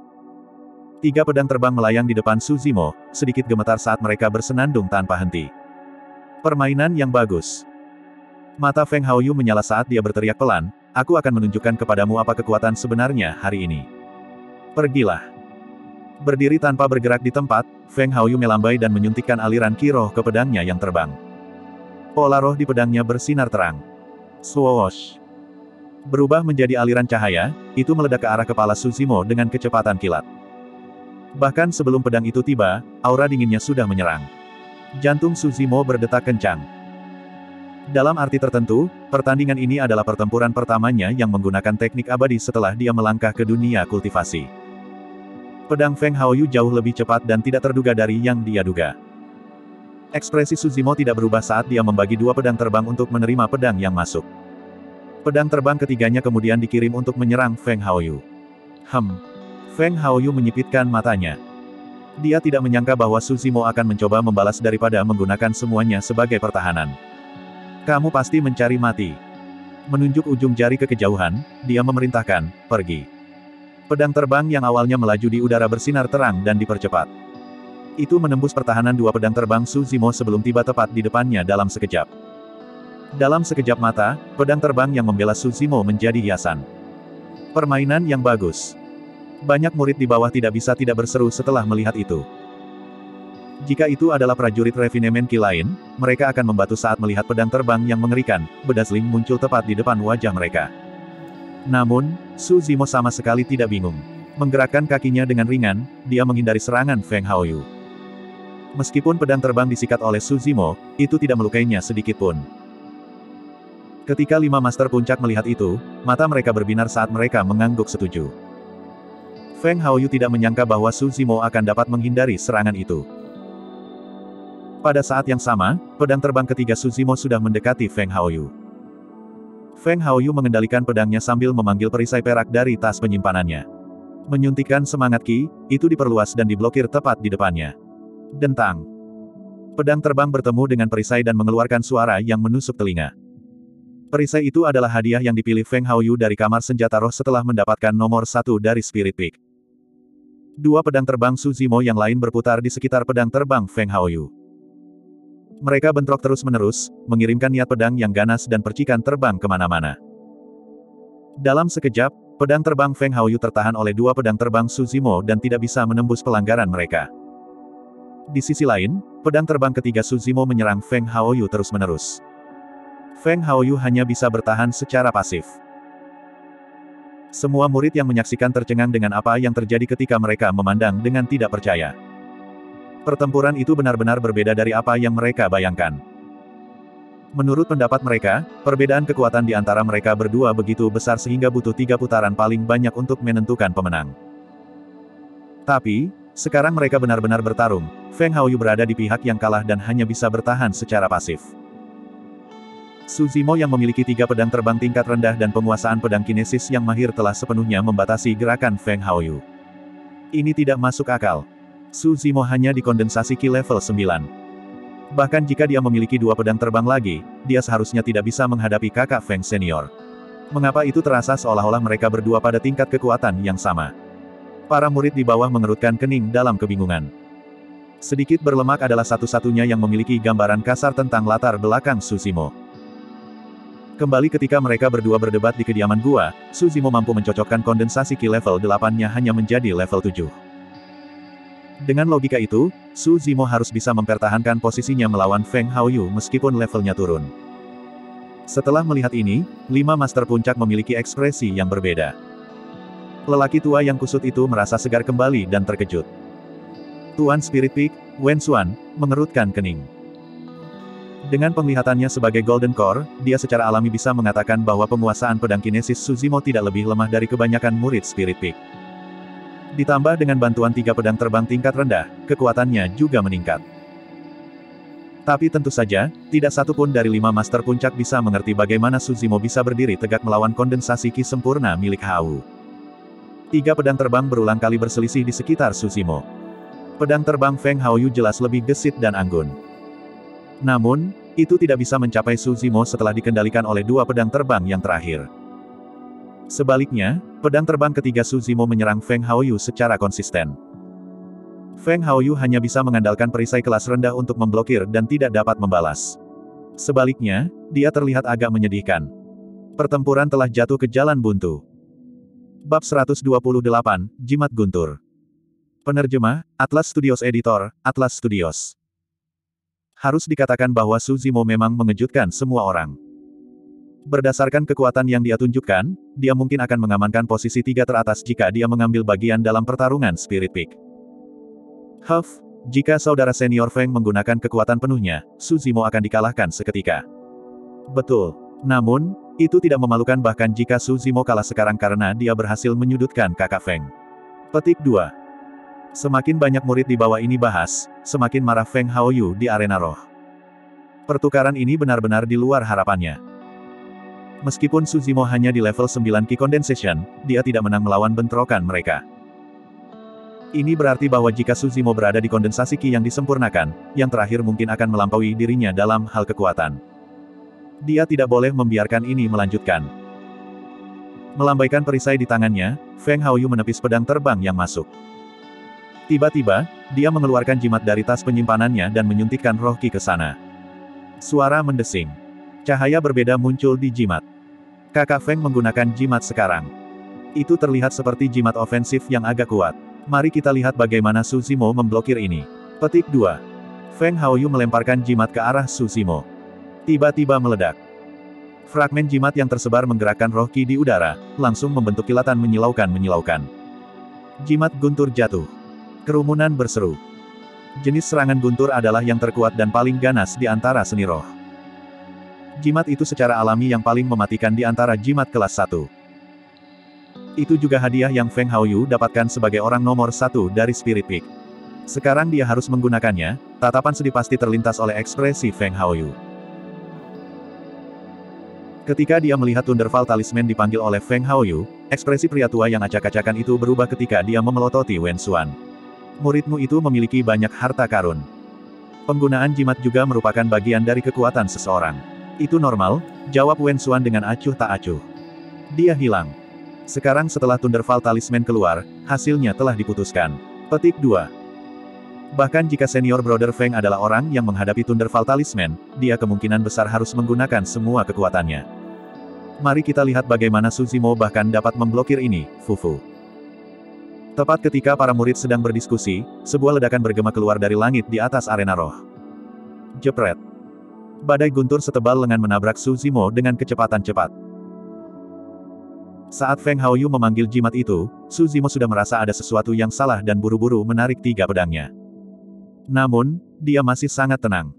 Tiga pedang terbang melayang di depan Su Zimo, sedikit gemetar saat mereka bersenandung tanpa henti. Permainan yang bagus. Mata Feng Haoyu menyala saat dia berteriak pelan, aku akan menunjukkan kepadamu apa kekuatan sebenarnya hari ini. Pergilah. Berdiri tanpa bergerak di tempat, Feng Haoyu melambai dan menyuntikkan aliran ki roh ke pedangnya yang terbang. Pola roh di pedangnya bersinar terang. Swoosh. Berubah menjadi aliran cahaya, itu meledak ke arah kepala Su Zimo dengan kecepatan kilat. Bahkan sebelum pedang itu tiba, aura dinginnya sudah menyerang. Jantung Su Zimo berdetak kencang. Dalam arti tertentu, pertandingan ini adalah pertempuran pertamanya yang menggunakan teknik abadi setelah dia melangkah ke dunia kultivasi. Pedang Feng Haoyu jauh lebih cepat dan tidak terduga dari yang dia duga. Ekspresi Su Zimo tidak berubah saat dia membagi dua pedang terbang untuk menerima pedang yang masuk. Pedang terbang ketiganya kemudian dikirim untuk menyerang Feng Haoyu. Hem. Feng Haoyu menyipitkan matanya. Dia tidak menyangka bahwa Su Zimo akan mencoba membalas daripada menggunakan semuanya sebagai pertahanan. Kamu pasti mencari mati. Menunjuk ujung jari ke kejauhan, dia memerintahkan, pergi. Pedang terbang yang awalnya melaju di udara bersinar terang dan dipercepat. Itu menembus pertahanan dua pedang terbang Su Zimo sebelum tiba tepat di depannya dalam sekejap. Dalam sekejap mata, pedang terbang yang membela Su Zimo menjadi hiasan. Permainan yang bagus. Banyak murid di bawah tidak bisa tidak berseru setelah melihat itu. Jika itu adalah prajurit refinemen Ki lain, mereka akan membatu saat melihat pedang terbang yang mengerikan, Bedazling muncul tepat di depan wajah mereka. Namun, Su Zimo sama sekali tidak bingung. Menggerakkan kakinya dengan ringan, dia menghindari serangan Feng Haoyu. Meskipun pedang terbang disikat oleh Su Zimo, itu tidak melukainya sedikitpun. Ketika lima master puncak melihat itu, mata mereka berbinar saat mereka mengangguk setuju. Feng Haoyu tidak menyangka bahwa Su Zimo akan dapat menghindari serangan itu. Pada saat yang sama, pedang terbang ketiga Su Zimo sudah mendekati Feng Haoyu. Feng Haoyu mengendalikan pedangnya sambil memanggil perisai perak dari tas penyimpanannya. Menyuntikkan semangat ki, itu diperluas dan diblokir tepat di depannya. Dentang. Pedang terbang bertemu dengan perisai dan mengeluarkan suara yang menusuk telinga. Perisai itu adalah hadiah yang dipilih Feng Haoyu dari kamar senjata roh setelah mendapatkan nomor satu dari Spirit Peak. Dua pedang terbang Su Zimo yang lain berputar di sekitar pedang terbang Feng Haoyu. Mereka bentrok terus-menerus, mengirimkan niat pedang yang ganas dan percikan terbang kemana-mana. Dalam sekejap, Pedang terbang Feng Haoyu tertahan oleh dua pedang terbang Su Zimo dan tidak bisa menembus pelanggaran mereka. Di sisi lain, pedang terbang ketiga Su Zimo menyerang Feng Haoyu terus-menerus. Feng Haoyu hanya bisa bertahan secara pasif. Semua murid yang menyaksikan tercengang dengan apa yang terjadi ketika mereka memandang dengan tidak percaya. Pertempuran itu benar-benar berbeda dari apa yang mereka bayangkan. Menurut pendapat mereka, perbedaan kekuatan di antara mereka berdua begitu besar sehingga butuh tiga putaran paling banyak untuk menentukan pemenang. Tapi, sekarang mereka benar-benar bertarung. Feng Haoyu berada di pihak yang kalah dan hanya bisa bertahan secara pasif. Su Zimo yang memiliki tiga pedang terbang tingkat rendah dan penguasaan pedang kinesis yang mahir telah sepenuhnya membatasi gerakan Feng Haoyu. Ini tidak masuk akal. Su Zimo hanya dikondensasi Ki level sembilan. Bahkan jika dia memiliki dua pedang terbang lagi, dia seharusnya tidak bisa menghadapi kakak Feng senior. Mengapa itu terasa seolah-olah mereka berdua pada tingkat kekuatan yang sama? Para murid di bawah mengerutkan kening dalam kebingungan. Sedikit berlemak adalah satu-satunya yang memiliki gambaran kasar tentang latar belakang Su Zimo. Kembali ketika mereka berdua berdebat di kediaman gua, Su Zimo mampu mencocokkan kondensasi Ki level delapan-nya hanya menjadi level tujuh. Dengan logika itu, Su Zimo harus bisa mempertahankan posisinya melawan Feng Haoyu meskipun levelnya turun. Setelah melihat ini, lima master puncak memiliki ekspresi yang berbeda. Lelaki tua yang kusut itu merasa segar kembali dan terkejut. Tuan Spirit Peak, Wen Xuan, mengerutkan kening. Dengan penglihatannya sebagai Golden Core, dia secara alami bisa mengatakan bahwa penguasaan pedang kinesis Su Zimo tidak lebih lemah dari kebanyakan murid Spirit Peak. Ditambah dengan bantuan tiga pedang terbang tingkat rendah, kekuatannya juga meningkat. Tapi tentu saja, tidak satu pun dari lima master puncak bisa mengerti bagaimana Su Zimo bisa berdiri tegak melawan kondensasi Ki sempurna milik Hao. Tiga pedang terbang berulang kali berselisih di sekitar Su Zimo. Pedang terbang Feng Haoyu jelas lebih gesit dan anggun. Namun, itu tidak bisa mencapai Su Zimo setelah dikendalikan oleh dua pedang terbang yang terakhir. Sebaliknya, pedang terbang ketiga Su Zimo menyerang Feng Haoyu secara konsisten. Feng Haoyu hanya bisa mengandalkan perisai kelas rendah untuk memblokir dan tidak dapat membalas. Sebaliknya, dia terlihat agak menyedihkan. Pertempuran telah jatuh ke jalan buntu. Bab seratus dua puluh delapan, Jimat Guntur. Penerjemah, Atlas Studios Editor, Atlas Studios. Harus dikatakan bahwa Su Zimo memang mengejutkan semua orang. Berdasarkan kekuatan yang dia tunjukkan, dia mungkin akan mengamankan posisi tiga teratas jika dia mengambil bagian dalam pertarungan Spirit Peak. Huff, jika saudara senior Feng menggunakan kekuatan penuhnya, Su Zimo akan dikalahkan seketika. Betul. Namun, itu tidak memalukan bahkan jika Su Zimo kalah sekarang karena dia berhasil menyudutkan kakak Feng. Petik dua. Semakin banyak murid di bawah ini bahas, semakin marah Feng Haoyu di arena roh. Pertukaran ini benar-benar di luar harapannya. Meskipun Su Zimo hanya di level sembilan Ki Condensation, dia tidak menang melawan bentrokan mereka. Ini berarti bahwa jika Su Zimo berada di kondensasi Ki yang disempurnakan, yang terakhir mungkin akan melampaui dirinya dalam hal kekuatan. Dia tidak boleh membiarkan ini melanjutkan. Melambaikan perisai di tangannya, Feng Haoyu menepis pedang terbang yang masuk. Tiba-tiba, dia mengeluarkan jimat dari tas penyimpanannya dan menyuntikkan roh Ki ke sana. Suara mendesing. Cahaya berbeda muncul di jimat. Kakak Feng menggunakan jimat sekarang. Itu terlihat seperti jimat ofensif yang agak kuat. Mari kita lihat bagaimana Su Zimo memblokir ini. Petik dua. Feng Haoyu melemparkan jimat ke arah Su Zimo. Tiba-tiba meledak. Fragmen jimat yang tersebar menggerakkan roh Ki di udara, langsung membentuk kilatan menyilaukan-menyilaukan. Jimat guntur jatuh. Kerumunan berseru. Jenis serangan guntur adalah yang terkuat dan paling ganas di antara seni roh. Jimat itu secara alami yang paling mematikan di antara jimat kelas satu. Itu juga hadiah yang Feng Haoyu dapatkan sebagai orang nomor satu dari Spirit Peak. Sekarang dia harus menggunakannya, tatapan sedih pasti terlintas oleh ekspresi Feng Haoyu. Ketika dia melihat Thunderfall Talisman dipanggil oleh Feng Haoyu, ekspresi pria tua yang acak-acakan itu berubah ketika dia memelototi Wen Xuan. Muridmu itu memiliki banyak harta karun. Penggunaan jimat juga merupakan bagian dari kekuatan seseorang. Itu normal, jawab Wen Xuan dengan acuh tak acuh. Dia hilang. Sekarang setelah Thunderfall Talisman keluar, hasilnya telah diputuskan. Petik dua. Bahkan jika senior brother Feng adalah orang yang menghadapi Thunderfall Talisman, dia kemungkinan besar harus menggunakan semua kekuatannya. Mari kita lihat bagaimana Suzimo bahkan dapat memblokir ini, Fufu. Tepat ketika para murid sedang berdiskusi, sebuah ledakan bergema keluar dari langit di atas arena roh. Jepret. Badai guntur setebal lengan menabrak Suzimo dengan kecepatan cepat. Saat Feng Haoyu memanggil jimat itu, Suzimo sudah merasa ada sesuatu yang salah dan buru-buru menarik tiga pedangnya. Namun, dia masih sangat tenang.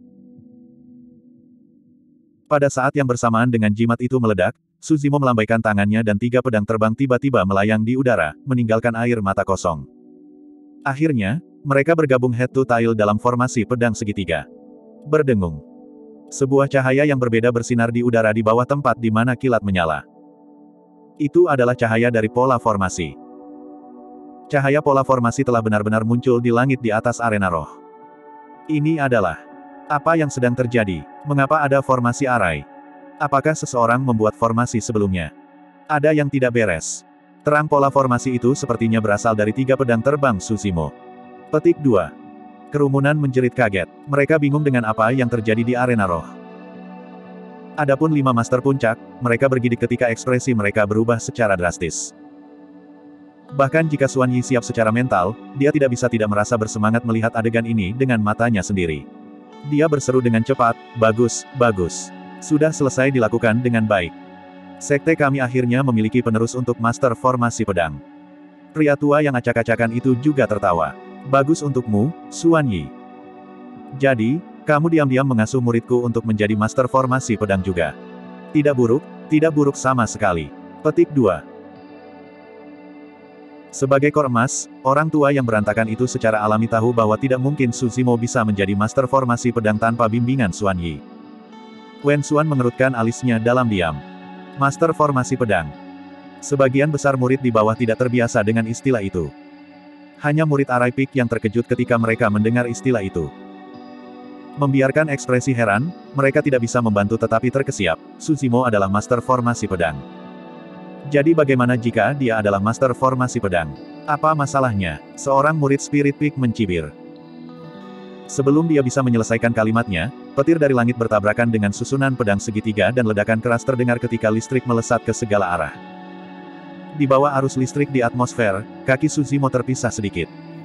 Pada saat yang bersamaan dengan jimat itu meledak, Suzimo melambaikan tangannya dan tiga pedang terbang tiba-tiba melayang di udara, meninggalkan air mata kosong. Akhirnya, mereka bergabung head to tail dalam formasi pedang segitiga. Berdengung. Sebuah cahaya yang berbeda bersinar di udara di bawah tempat di mana kilat menyala. Itu adalah cahaya dari pola formasi. Cahaya pola formasi telah benar-benar muncul di langit di atas arena roh. Ini adalah apa yang sedang terjadi. Mengapa ada formasi arai? Apakah seseorang membuat formasi sebelumnya? Ada yang tidak beres. Terang pola formasi itu sepertinya berasal dari tiga pedang terbang Suzimo. Petik dua. Kerumunan menjerit kaget. Mereka bingung dengan apa yang terjadi di arena roh. Adapun lima master puncak, mereka bergidik ketika ekspresi mereka berubah secara drastis. Bahkan jika Xuan Yi siap secara mental, dia tidak bisa tidak merasa bersemangat melihat adegan ini dengan matanya sendiri. Dia berseru dengan cepat, "Bagus, bagus. Sudah selesai dilakukan dengan baik. Sekte kami akhirnya memiliki penerus untuk master formasi pedang." Pria tua yang acak-acakan itu juga tertawa. "Bagus untukmu, Xuan Yi. Jadi, kamu diam-diam mengasuh muridku untuk menjadi master formasi pedang juga. Tidak buruk, tidak buruk sama sekali." Petik dua. Sebagai kor emas, orang tua yang berantakan itu secara alami tahu bahwa tidak mungkin Suzimo bisa menjadi master formasi pedang tanpa bimbingan Xuan Yi. Wen Xuan mengerutkan alisnya dalam diam. Master formasi pedang. Sebagian besar murid di bawah tidak terbiasa dengan istilah itu. Hanya murid Arai Peak yang terkejut ketika mereka mendengar istilah itu. Membiarkan ekspresi heran, mereka tidak bisa membantu tetapi terkesiap, Suzimo adalah master formasi pedang. Jadi bagaimana jika dia adalah master formasi pedang? Apa masalahnya? Seorang murid Spirit Peak mencibir. Sebelum dia bisa menyelesaikan kalimatnya, petir dari langit bertabrakan dengan susunan pedang segitiga dan ledakan keras terdengar ketika listrik melesat ke segala arah. Di bawah arus listrik di atmosfer, kaki Suzimo terpisah sedikit.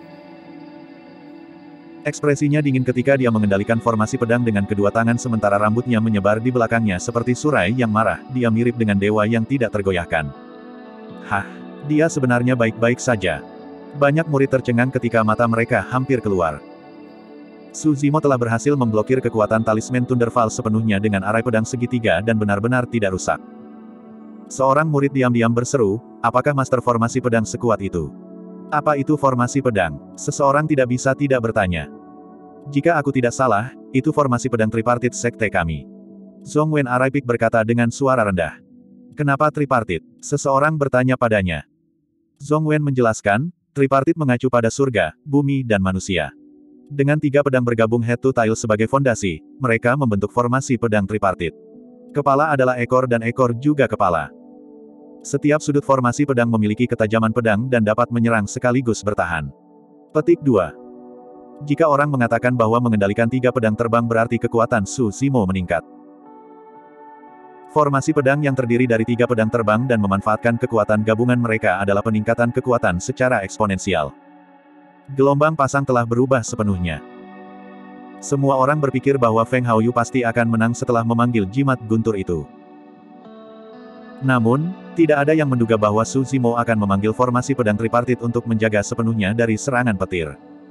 Ekspresinya dingin ketika dia mengendalikan formasi pedang dengan kedua tangan sementara rambutnya menyebar di belakangnya seperti surai yang marah, dia mirip dengan dewa yang tidak tergoyahkan. Hah, dia sebenarnya baik-baik saja. Banyak murid tercengang ketika mata mereka hampir keluar. Suzimo telah berhasil memblokir kekuatan talisman Thunderfall sepenuhnya dengan arai pedang segitiga dan benar-benar tidak rusak. Seorang murid diam-diam berseru, "Apakah master formasi pedang sekuat itu? Apa itu formasi pedang?" Seseorang tidak bisa tidak bertanya. "Jika aku tidak salah, itu formasi pedang tripartit sekte kami." Zhongwen Arai Peak berkata dengan suara rendah. "Kenapa tripartit?" Seseorang bertanya padanya. Zhongwen menjelaskan, tripartit mengacu pada surga, bumi dan manusia. Dengan tiga pedang bergabung head to tail sebagai fondasi, mereka membentuk formasi pedang tripartit. Kepala adalah ekor dan ekor juga kepala. Setiap sudut formasi pedang memiliki ketajaman pedang dan dapat menyerang sekaligus bertahan. Petik dua. Jika orang mengatakan bahwa mengendalikan tiga pedang terbang berarti kekuatan Suzimo meningkat. Formasi pedang yang terdiri dari tiga pedang terbang dan memanfaatkan kekuatan gabungan mereka adalah peningkatan kekuatan secara eksponensial. Gelombang pasang telah berubah sepenuhnya. Semua orang berpikir bahwa Feng Haoyu pasti akan menang setelah memanggil jimat guntur itu. Namun, tidak ada yang menduga bahwa Suzimo akan memanggil formasi pedang tripartit untuk menjaga sepenuhnya dari serangan petir.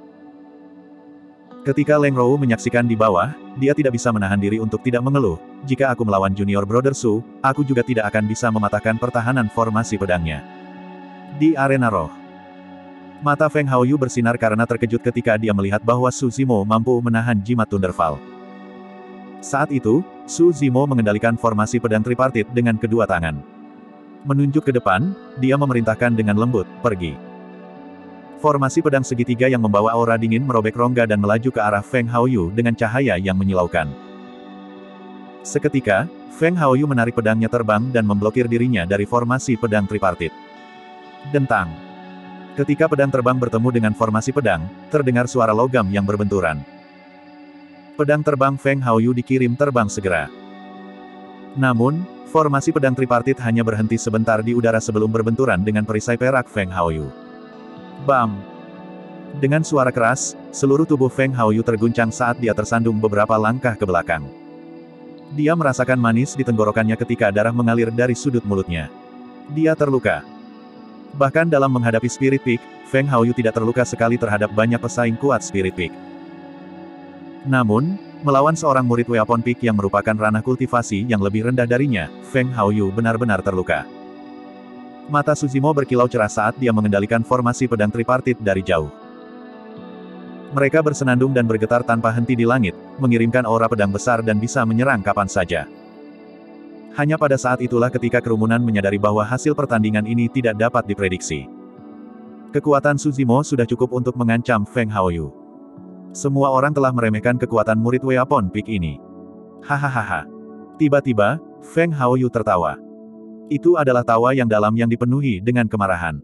Ketika Leng Rou menyaksikan di bawah, dia tidak bisa menahan diri untuk tidak mengeluh, "Jika aku melawan Junior Brother Su, aku juga tidak akan bisa mematahkan pertahanan formasi pedangnya." Di arena roh, mata Feng Haoyu bersinar karena terkejut ketika dia melihat bahwa Suzimo mampu menahan jimat Thunderfall. Saat itu, Suzimo mengendalikan formasi pedang tripartit dengan kedua tangan. Menunjuk ke depan, dia memerintahkan dengan lembut, "Pergi." Formasi pedang segitiga yang membawa aura dingin merobek rongga dan melaju ke arah Feng Haoyu dengan cahaya yang menyilaukan. Seketika, Feng Haoyu menarik pedangnya terbang dan memblokir dirinya dari formasi pedang tripartit. Dentang. Ketika pedang terbang bertemu dengan formasi pedang, terdengar suara logam yang berbenturan. Pedang terbang Feng Haoyu dikirim terbang segera. Namun, Formasi pedang tripartit hanya berhenti sebentar di udara sebelum berbenturan dengan perisai perak Feng Haoyu. Bam! Dengan suara keras, seluruh tubuh Feng Haoyu terguncang saat dia tersandung beberapa langkah ke belakang. Dia merasakan manis di tenggorokannya ketika darah mengalir dari sudut mulutnya. Dia terluka. Bahkan dalam menghadapi Spirit Peak, Feng Haoyu tidak terluka sekali terhadap banyak pesaing kuat Spirit Peak. Namun, melawan seorang murid Weapon Peak yang merupakan ranah kultivasi yang lebih rendah darinya, Feng Haoyu benar-benar terluka. Mata Suzimo berkilau cerah saat dia mengendalikan formasi pedang tripartit dari jauh. Mereka bersenandung dan bergetar tanpa henti di langit, mengirimkan aura pedang besar dan bisa menyerang kapan saja. Hanya pada saat itulah ketika kerumunan menyadari bahwa hasil pertandingan ini tidak dapat diprediksi. Kekuatan Suzimo sudah cukup untuk mengancam Feng Haoyu. Semua orang telah meremehkan kekuatan murid Weapon Peak ini. Hahaha. Tiba-tiba, Feng Haoyu tertawa. Itu adalah tawa yang dalam yang dipenuhi dengan kemarahan.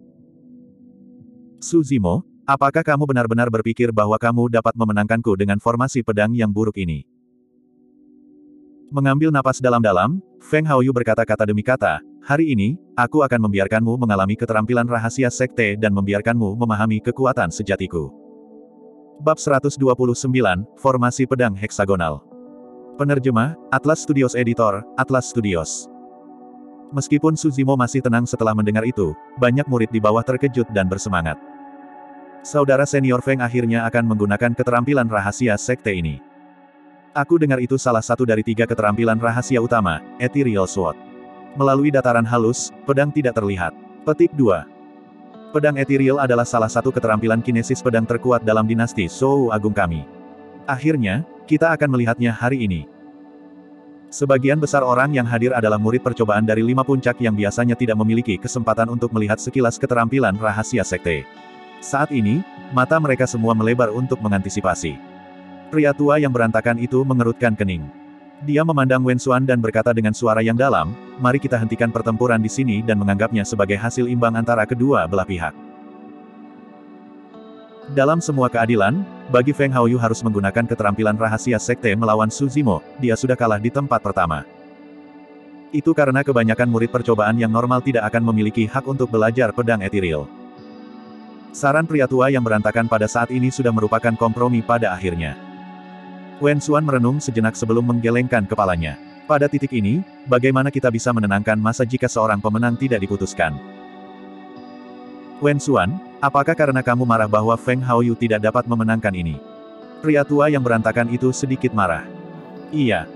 Suzimo, apakah kamu benar-benar berpikir bahwa kamu dapat memenangkanku dengan formasi pedang yang buruk ini? Mengambil napas dalam-dalam, Feng Haoyu berkata-kata demi kata, hari ini, aku akan membiarkanmu mengalami keterampilan rahasia sekte dan membiarkanmu memahami kekuatan sejatiku. Bab seratus dua puluh sembilan, Formasi Pedang Heksagonal. Penerjemah, Atlas Studios Editor, Atlas Studios. Meskipun Suzimo masih tenang setelah mendengar itu, banyak murid di bawah terkejut dan bersemangat. Saudara senior Feng akhirnya akan menggunakan keterampilan rahasia sekte ini. Aku dengar itu salah satu dari tiga keterampilan rahasia utama, Ethereal Sword. Melalui dataran halus, pedang tidak terlihat. Petik dua. Pedang Ethereal adalah salah satu keterampilan kinesis pedang terkuat dalam dinasti Zhou Agung kami. Akhirnya, kita akan melihatnya hari ini. Sebagian besar orang yang hadir adalah murid percobaan dari lima puncak yang biasanya tidak memiliki kesempatan untuk melihat sekilas keterampilan rahasia sekte. Saat ini, mata mereka semua melebar untuk mengantisipasi. Pria tua yang berantakan itu mengerutkan kening. Dia memandang Wen Xuan dan berkata dengan suara yang dalam, mari kita hentikan pertempuran di sini dan menganggapnya sebagai hasil imbang antara kedua belah pihak. Dalam semua keadilan, bagi Feng Haoyu harus menggunakan keterampilan rahasia sekte melawan Suzimo, dia sudah kalah di tempat pertama. Itu karena kebanyakan murid percobaan yang normal tidak akan memiliki hak untuk belajar pedang ethereal. Saran pria tua yang berantakan pada saat ini sudah merupakan kompromi pada akhirnya. Wen Xuan merenung sejenak sebelum menggelengkan kepalanya. Pada titik ini, bagaimana kita bisa menenangkan masa jika seorang pemenang tidak diputuskan? Wen Xuan, apakah karena kamu marah bahwa Feng Haoyu tidak dapat memenangkan ini? Pria tua yang berantakan itu sedikit marah. Iya.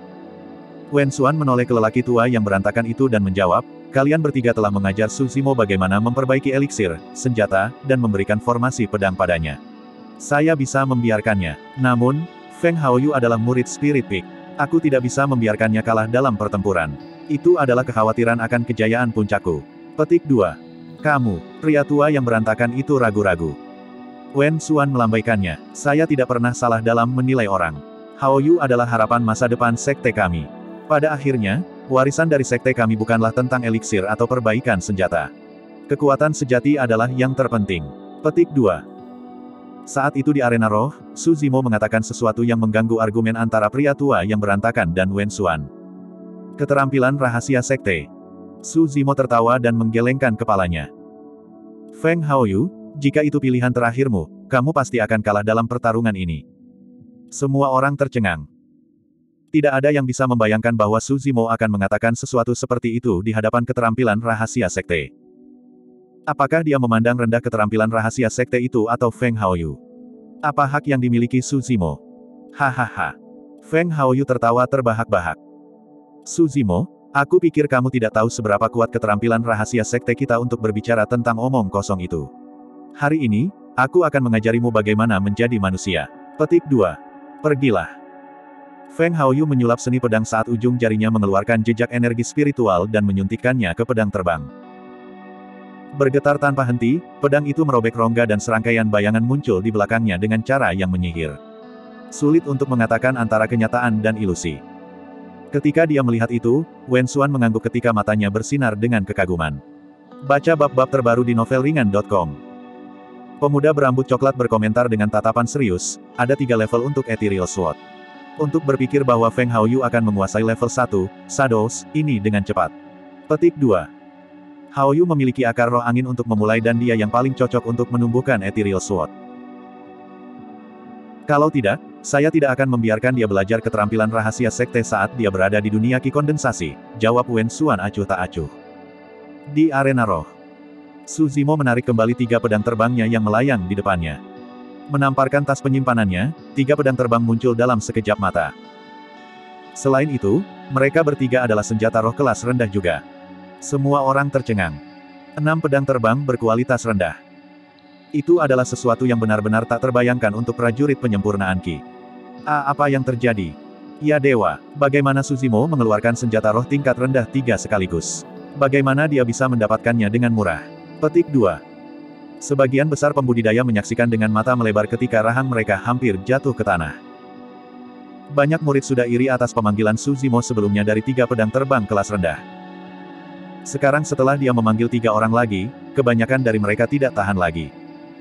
Wen Xuan menoleh ke lelaki tua yang berantakan itu dan menjawab, kalian bertiga telah mengajar Suzimo bagaimana memperbaiki eliksir, senjata, dan memberikan formasi pedang padanya. Saya bisa membiarkannya. Namun, Feng Haoyu adalah murid Spirit Peak. Aku tidak bisa membiarkannya kalah dalam pertempuran. Itu adalah kekhawatiran akan kejayaan puncakku. Petik dua. Kamu, pria tua yang berantakan itu ragu-ragu. Wen Xuan melambaikannya. Saya tidak pernah salah dalam menilai orang. Haoyu adalah harapan masa depan sekte kami. Pada akhirnya, warisan dari sekte kami bukanlah tentang eliksir atau perbaikan senjata. Kekuatan sejati adalah yang terpenting. Petik dua. Saat itu di arena roh, Suzimo mengatakan sesuatu yang mengganggu argumen antara pria tua yang berantakan dan Wen Xuan. Keterampilan rahasia sekte. Suzimo tertawa dan menggelengkan kepalanya. Feng Haoyu, jika itu pilihan terakhirmu, kamu pasti akan kalah dalam pertarungan ini. Semua orang tercengang. Tidak ada yang bisa membayangkan bahwa Suzimo akan mengatakan sesuatu seperti itu di hadapan keterampilan rahasia sekte. Apakah dia memandang rendah keterampilan rahasia sekte itu atau Feng Haoyu? Apa hak yang dimiliki Suzimo? Hahaha. Feng Haoyu tertawa terbahak-bahak. Suzimo, aku pikir kamu tidak tahu seberapa kuat keterampilan rahasia sekte kita untuk berbicara tentang omong kosong itu. Hari ini, aku akan mengajarimu bagaimana menjadi manusia. Petik dua. Pergilah. Feng Haoyu menyulap seni pedang saat ujung jarinya mengeluarkan jejak energi spiritual dan menyuntikkannya ke pedang terbang. Bergetar tanpa henti, pedang itu merobek rongga dan serangkaian bayangan muncul di belakangnya dengan cara yang menyihir. Sulit untuk mengatakan antara kenyataan dan ilusi. Ketika dia melihat itu, Wen Xuan mengangguk ketika matanya bersinar dengan kekaguman. Baca bab-bab terbaru di novelringan titik com. Pemuda berambut coklat berkomentar dengan tatapan serius, ada tiga level untuk Ethereal Sword. Untuk berpikir bahwa Feng Haoyu akan menguasai level satu, Shadows, ini dengan cepat. Petik dua. Haoyu memiliki akar roh angin untuk memulai dan dia yang paling cocok untuk menumbuhkan Ethereal Sword. Kalau tidak, saya tidak akan membiarkan dia belajar keterampilan rahasia sekte saat dia berada di dunia Ki kondensasi, jawab Wen Xuan acuh tak acuh. Di arena roh, Su Zimo menarik kembali tiga pedang terbangnya yang melayang di depannya. Menamparkan tas penyimpanannya, tiga pedang terbang muncul dalam sekejap mata. Selain itu, mereka bertiga adalah senjata roh kelas rendah juga. Semua orang tercengang. Enam pedang terbang berkualitas rendah. Itu adalah sesuatu yang benar-benar tak terbayangkan untuk prajurit penyempurnaan Ki. Ah, apa yang terjadi? Ya dewa, bagaimana Su Zimo mengeluarkan senjata roh tingkat rendah tiga sekaligus? Bagaimana dia bisa mendapatkannya dengan murah? Petik dua. Sebagian besar pembudidaya menyaksikan dengan mata melebar ketika rahang mereka hampir jatuh ke tanah. Banyak murid sudah iri atas pemanggilan Su Zimo sebelumnya dari tiga pedang terbang kelas rendah. Sekarang setelah dia memanggil tiga orang lagi, kebanyakan dari mereka tidak tahan lagi.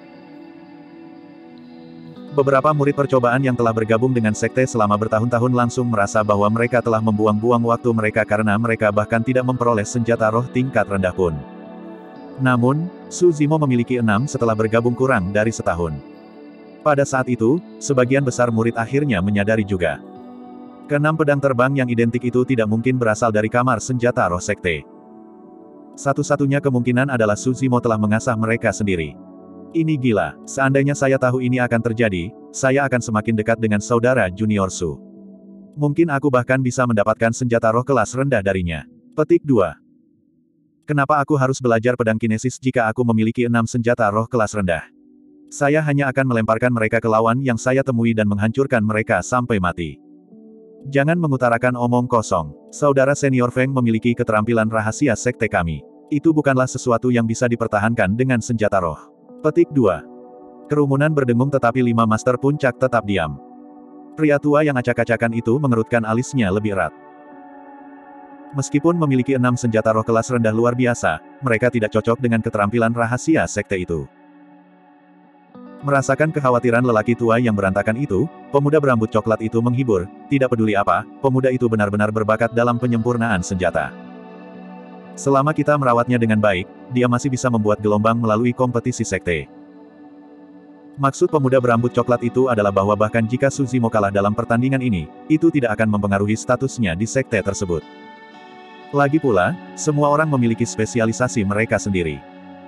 Beberapa murid percobaan yang telah bergabung dengan sekte selama bertahun-tahun langsung merasa bahwa mereka telah membuang-buang waktu mereka karena mereka bahkan tidak memperoleh senjata roh tingkat rendah pun. Namun, Su Zimo memiliki enam setelah bergabung kurang dari setahun. Pada saat itu, sebagian besar murid akhirnya menyadari juga. Keenam pedang terbang yang identik itu tidak mungkin berasal dari kamar senjata roh sekte. Satu-satunya kemungkinan adalah Su Zimo telah mengasah mereka sendiri. Ini gila, seandainya saya tahu ini akan terjadi, saya akan semakin dekat dengan saudara junior Su. Mungkin aku bahkan bisa mendapatkan senjata roh kelas rendah darinya. Petik dua. Kenapa aku harus belajar pedang kinesis jika aku memiliki enam senjata roh kelas rendah? Saya hanya akan melemparkan mereka ke lawan yang saya temui dan menghancurkan mereka sampai mati. Jangan mengutarakan omong kosong. Saudara senior Feng memiliki keterampilan rahasia sekte kami. Itu bukanlah sesuatu yang bisa dipertahankan dengan senjata roh. Petik dua. Kerumunan berdengung tetapi lima master puncak tetap diam. Pria tua yang acak-acakan itu mengerutkan alisnya lebih erat. Meskipun memiliki enam senjata roh kelas rendah luar biasa, mereka tidak cocok dengan keterampilan rahasia sekte itu. Merasakan kekhawatiran lelaki tua yang berantakan itu, pemuda berambut coklat itu menghibur, tidak peduli apa, pemuda itu benar-benar berbakat dalam penyempurnaan senjata. Selama kita merawatnya dengan baik, dia masih bisa membuat gelombang melalui kompetisi sekte. Maksud pemuda berambut coklat itu adalah bahwa bahkan jika Su Zimo kalah dalam pertandingan ini, itu tidak akan mempengaruhi statusnya di sekte tersebut. Lagi pula, semua orang memiliki spesialisasi mereka sendiri.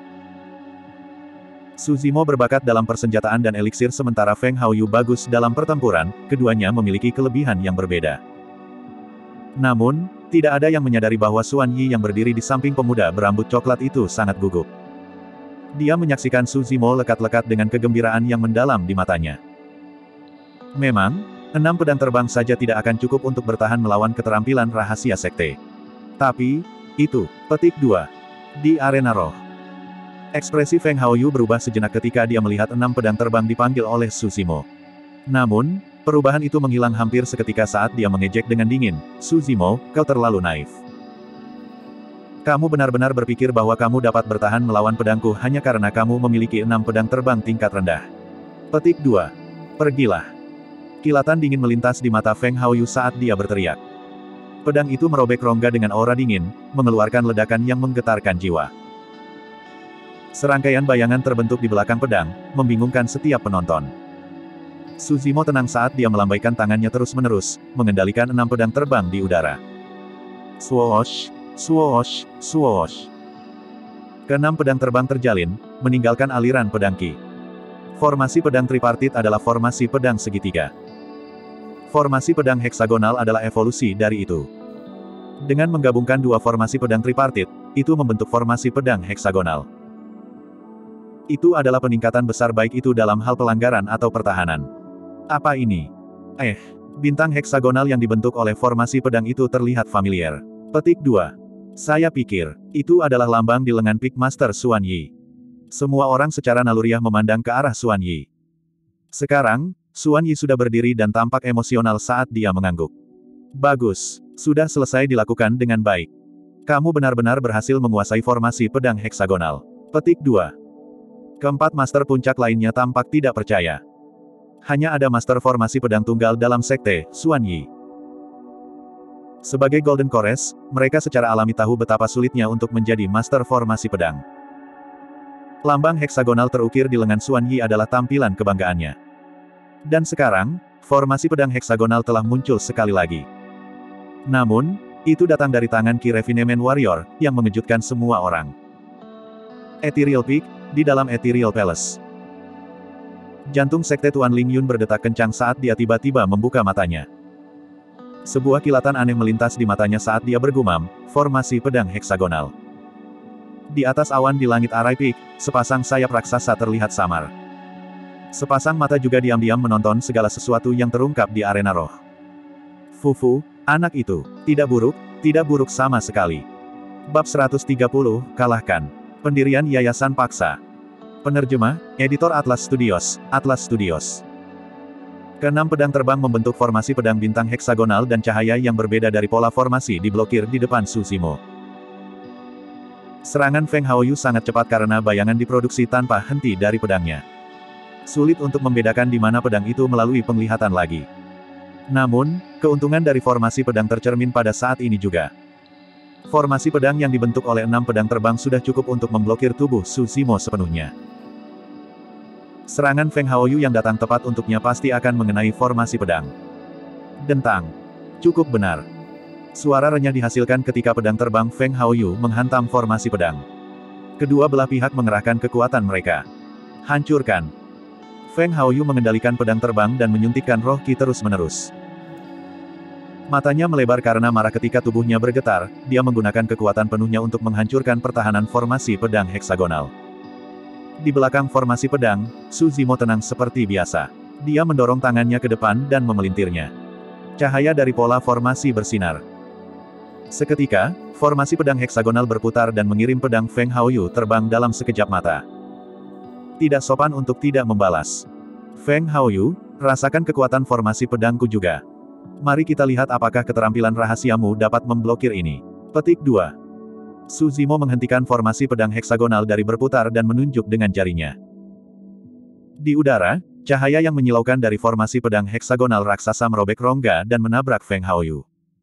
Su Zimo berbakat dalam persenjataan dan eliksir sementara Feng Haoyu bagus dalam pertempuran, keduanya memiliki kelebihan yang berbeda. Namun, tidak ada yang menyadari bahwa Xuan Yi yang berdiri di samping pemuda berambut coklat itu sangat gugup. Dia menyaksikan Su Zimo lekat-lekat dengan kegembiraan yang mendalam di matanya. Memang, enam pedang terbang saja tidak akan cukup untuk bertahan melawan keterampilan rahasia sekte. Tapi, itu, petik dua. Di arena roh. Ekspresi Feng Haoyu berubah sejenak ketika dia melihat enam pedang terbang dipanggil oleh Su Zimo. Namun, perubahan itu menghilang hampir seketika saat dia mengejek dengan dingin, Su Zimo, kau terlalu naif. Kamu benar-benar berpikir bahwa kamu dapat bertahan melawan pedangku hanya karena kamu memiliki enam pedang terbang tingkat rendah. Petik dua. Pergilah. Kilatan dingin melintas di mata Feng Haoyu saat dia berteriak. Pedang itu merobek rongga dengan aura dingin, mengeluarkan ledakan yang menggetarkan jiwa. Serangkaian bayangan terbentuk di belakang pedang, membingungkan setiap penonton. Su Zimo tenang saat dia melambaikan tangannya terus-menerus, mengendalikan enam pedang terbang di udara. Swoosh, swoosh, swoosh. Keenam pedang terbang terjalin, meninggalkan aliran pedang Ki. Formasi pedang tripartit adalah formasi pedang segitiga. Formasi pedang heksagonal adalah evolusi dari itu. Dengan menggabungkan dua formasi pedang tripartit, itu membentuk formasi pedang heksagonal. Itu adalah peningkatan besar baik itu dalam hal pelanggaran atau pertahanan. Apa ini? Eh, bintang heksagonal yang dibentuk oleh formasi pedang itu terlihat familiar. Petik dua. Saya pikir, itu adalah lambang di lengan Peak Master Xuan Yi. Semua orang secara naluriah memandang ke arah Xuan Yi. Sekarang, Xuan Yi sudah berdiri dan tampak emosional saat dia mengangguk. Bagus, sudah selesai dilakukan dengan baik. Kamu benar-benar berhasil menguasai formasi pedang heksagonal. Petik dua. Keempat master puncak lainnya tampak tidak percaya. Hanya ada master formasi pedang tunggal dalam sekte, Xuan Yi. Sebagai Golden Chorus, mereka secara alami tahu betapa sulitnya untuk menjadi master formasi pedang. Lambang heksagonal terukir di lengan Xuan Yi adalah tampilan kebanggaannya. Dan sekarang, formasi pedang heksagonal telah muncul sekali lagi. Namun, itu datang dari tangan Ki Refinement Warrior, yang mengejutkan semua orang. Ethereal Peak, di dalam Ethereal Palace. Jantung sekte Tuan Ling Yun berdetak kencang saat dia tiba-tiba membuka matanya. Sebuah kilatan aneh melintas di matanya saat dia bergumam, formasi pedang heksagonal. Di atas awan di langit Arai Peak, sepasang sayap raksasa terlihat samar. Sepasang mata juga diam-diam menonton segala sesuatu yang terungkap di arena roh. Fufu, anak itu, tidak buruk, tidak buruk sama sekali. Bab seratus tiga puluh, kalahkan. Pendirian Yayasan Paksa. Penerjemah, Editor Atlas Studios, Atlas Studios. Keenam pedang terbang membentuk formasi pedang bintang heksagonal dan cahaya yang berbeda dari pola formasi diblokir di depan Su Zimo. Serangan Feng Haoyu sangat cepat karena bayangan diproduksi tanpa henti dari pedangnya. Sulit untuk membedakan di mana pedang itu melalui penglihatan lagi. Namun, keuntungan dari formasi pedang tercermin pada saat ini juga. Formasi pedang yang dibentuk oleh enam pedang terbang sudah cukup untuk memblokir tubuh Su Zimo sepenuhnya. Serangan Feng Haoyu yang datang tepat untuknya pasti akan mengenai formasi pedang. Dentang. Cukup benar. Suara renyah dihasilkan ketika pedang terbang Feng Haoyu menghantam formasi pedang. Kedua belah pihak mengerahkan kekuatan mereka. Hancurkan. Feng Haoyu mengendalikan pedang terbang dan menyuntikkan roh Qi terus-menerus. Matanya melebar karena marah ketika tubuhnya bergetar, dia menggunakan kekuatan penuhnya untuk menghancurkan pertahanan formasi pedang heksagonal. Di belakang formasi pedang, Su Zimo tenang seperti biasa. Dia mendorong tangannya ke depan dan memelintirnya. Cahaya dari pola formasi bersinar. Seketika, formasi pedang heksagonal berputar dan mengirim pedang Feng Haoyu terbang dalam sekejap mata. Tidak sopan untuk tidak membalas. Feng Haoyu, rasakan kekuatan formasi pedangku juga. Mari kita lihat apakah keterampilan rahasiamu dapat memblokir ini. Petik dua. Su Zimo menghentikan formasi pedang heksagonal dari berputar dan menunjuk dengan jarinya. Di udara, cahaya yang menyilaukan dari formasi pedang heksagonal raksasa merobek rongga dan menabrak Feng Haoyu.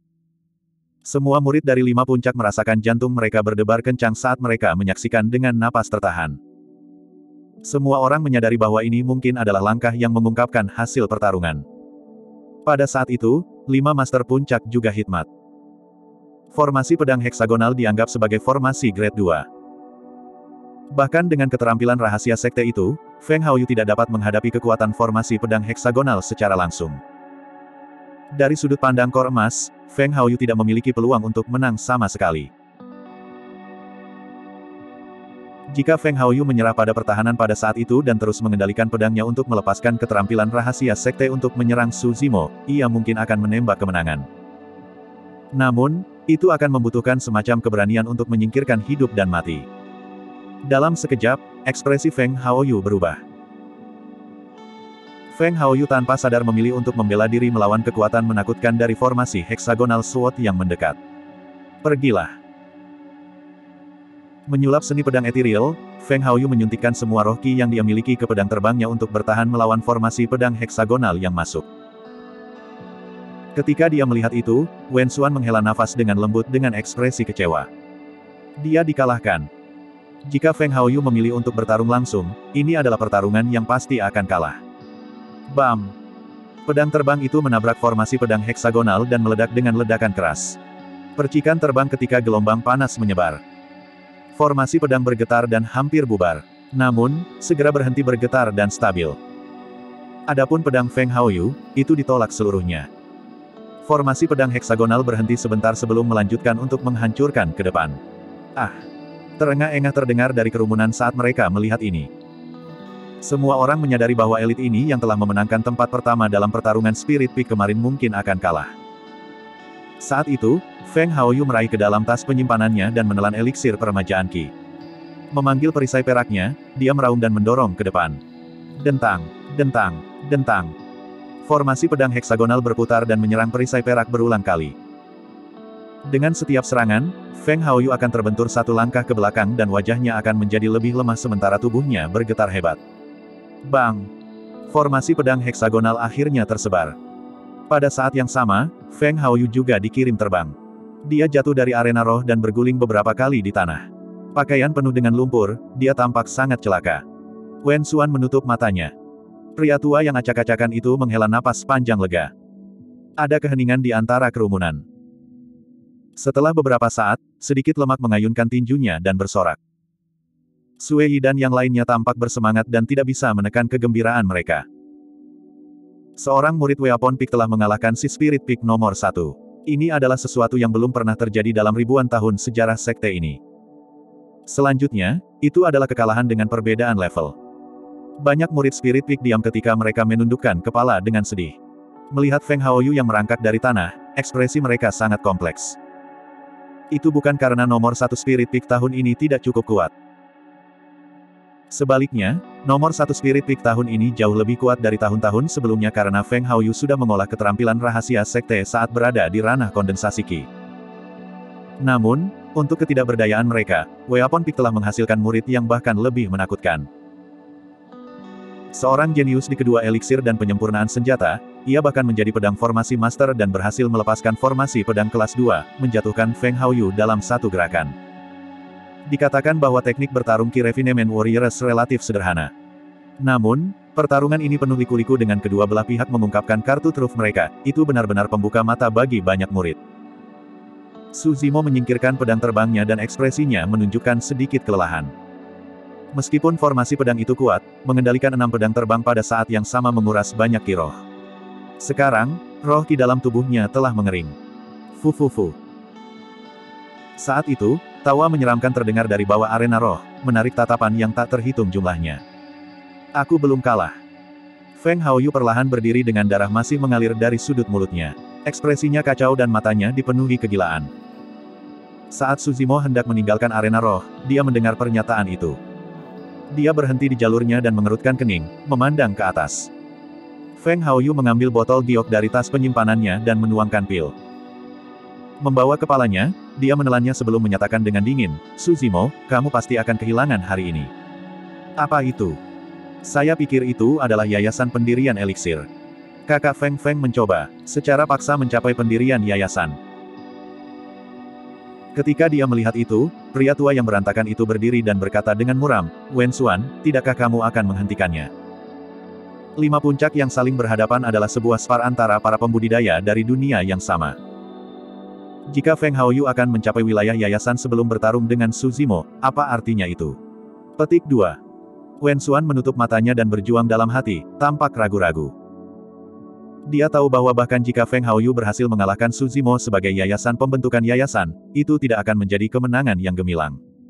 Semua murid dari lima puncak merasakan jantung mereka berdebar kencang saat mereka menyaksikan dengan napas tertahan. Semua orang menyadari bahwa ini mungkin adalah langkah yang mengungkapkan hasil pertarungan. Pada saat itu, lima master puncak juga hikmat. Formasi pedang heksagonal dianggap sebagai formasi grade dua. Bahkan dengan keterampilan rahasia sekte itu, Feng Haoyu tidak dapat menghadapi kekuatan formasi pedang heksagonal secara langsung. Dari sudut pandang kor emas, Feng Haoyu tidak memiliki peluang untuk menang sama sekali. Jika Feng Haoyu menyerah pada pertahanan pada saat itu dan terus mengendalikan pedangnya untuk melepaskan keterampilan rahasia sekte untuk menyerang Su Zimo, ia mungkin akan menembak kemenangan. Namun, itu akan membutuhkan semacam keberanian untuk menyingkirkan hidup dan mati. Dalam sekejap, ekspresi Feng Haoyu berubah. Feng Haoyu tanpa sadar memilih untuk membela diri melawan kekuatan menakutkan dari formasi heksagonal sword yang mendekat. Pergilah. Menyulap seni pedang ethereal, Feng Haoyu menyuntikkan semua roh Qi yang dia miliki ke pedang terbangnya untuk bertahan melawan formasi pedang heksagonal yang masuk. Ketika dia melihat itu, Wen Xuan menghela nafas dengan lembut dengan ekspresi kecewa. Dia dikalahkan. Jika Feng Haoyu memilih untuk bertarung langsung, ini adalah pertarungan yang pasti akan kalah. Bam! Pedang terbang itu menabrak formasi pedang heksagonal dan meledak dengan ledakan keras. Percikan terbang ketika gelombang panas menyebar. Formasi pedang bergetar dan hampir bubar. Namun, segera berhenti bergetar dan stabil. Adapun pedang Feng Haoyu, itu ditolak seluruhnya. Formasi pedang heksagonal berhenti sebentar sebelum melanjutkan untuk menghancurkan ke depan. Ah! Terengah-engah terdengar dari kerumunan saat mereka melihat ini. Semua orang menyadari bahwa elit ini yang telah memenangkan tempat pertama dalam pertarungan Spirit Peak kemarin mungkin akan kalah. Saat itu, Feng Haoyu meraih ke dalam tas penyimpanannya dan menelan eliksir peremajaan Qi. Memanggil perisai peraknya, dia meraung dan mendorong ke depan. Dentang, dentang, dentang. Formasi pedang heksagonal berputar dan menyerang perisai perak berulang kali. Dengan setiap serangan, Feng Haoyu akan terbentur satu langkah ke belakang dan wajahnya akan menjadi lebih lemah sementara tubuhnya bergetar hebat. Bang! Formasi pedang heksagonal akhirnya tersebar. Pada saat yang sama, Feng Haoyu juga dikirim terbang. Dia jatuh dari arena roh dan berguling beberapa kali di tanah. Pakaian penuh dengan lumpur, dia tampak sangat celaka. Wen Xuan menutup matanya. Pria tua yang acak-acakan itu menghela napas panjang lega. Ada keheningan di antara kerumunan. Setelah beberapa saat, sedikit lemak mengayunkan tinjunya dan bersorak. Sue Yi dan yang lainnya tampak bersemangat dan tidak bisa menekan kegembiraan mereka. Seorang murid Weapon Peak telah mengalahkan si Spirit Peak nomor satu. Ini adalah sesuatu yang belum pernah terjadi dalam ribuan tahun sejarah sekte ini. Selanjutnya, itu adalah kekalahan dengan perbedaan level. Banyak murid Spirit Peak diam ketika mereka menundukkan kepala dengan sedih. Melihat Feng Haoyu yang merangkak dari tanah, ekspresi mereka sangat kompleks. Itu bukan karena nomor satu Spirit Peak tahun ini tidak cukup kuat. Sebaliknya, nomor satu Spirit Peak tahun ini jauh lebih kuat dari tahun-tahun sebelumnya karena Feng Haoyu sudah mengolah keterampilan rahasia sekte saat berada di ranah kondensasi Qi. Namun, untuk ketidakberdayaan mereka, Weapon Peak telah menghasilkan murid yang bahkan lebih menakutkan. Seorang jenius di kedua eliksir dan penyempurnaan senjata, ia bahkan menjadi pedang formasi master dan berhasil melepaskan formasi pedang kelas dua, menjatuhkan Feng Haoyu dalam satu gerakan. Dikatakan bahwa teknik bertarung Qi Refinement Warriors relatif sederhana. Namun, pertarungan ini penuh liku-liku dengan kedua belah pihak mengungkapkan kartu truf mereka, itu benar-benar pembuka mata bagi banyak murid. Su Zimo menyingkirkan pedang terbangnya dan ekspresinya menunjukkan sedikit kelelahan. Meskipun formasi pedang itu kuat, mengendalikan enam pedang terbang pada saat yang sama menguras banyak Qi roh. Sekarang, roh Qi dalam tubuhnya telah mengering. Fu fu fu. Saat itu, tawa menyeramkan terdengar dari bawah arena roh, menarik tatapan yang tak terhitung jumlahnya. Aku belum kalah. Feng Haoyu perlahan berdiri dengan darah masih mengalir dari sudut mulutnya. Ekspresinya kacau dan matanya dipenuhi kegilaan. Saat Su Zimo hendak meninggalkan arena roh, dia mendengar pernyataan itu. Dia berhenti di jalurnya dan mengerutkan kening, memandang ke atas. Feng Haoyu mengambil botol giok dari tas penyimpanannya dan menuangkan pil. Membawa kepalanya, dia menelannya sebelum menyatakan dengan dingin, Su Zimo, kamu pasti akan kehilangan hari ini. Apa itu? Saya pikir itu adalah yayasan pendirian eliksir. Kakak Feng Feng mencoba, secara paksa mencapai pendirian yayasan. Ketika dia melihat itu, pria tua yang berantakan itu berdiri dan berkata dengan muram, Wen Xuan, tidakkah kamu akan menghentikannya? Lima puncak yang saling berhadapan adalah sebuah spar antara para pembudidaya dari dunia yang sama. Jika Feng Haoyu akan mencapai wilayah yayasan sebelum bertarung dengan Su Zimo, apa artinya itu? Petik dua. Wen Xuan menutup matanya dan berjuang dalam hati, tampak ragu-ragu. Dia tahu bahwa bahkan jika Feng Haoyu berhasil mengalahkan Su Zimo sebagai yayasan pembentukan yayasan, itu tidak akan menjadi kemenangan yang gemilang.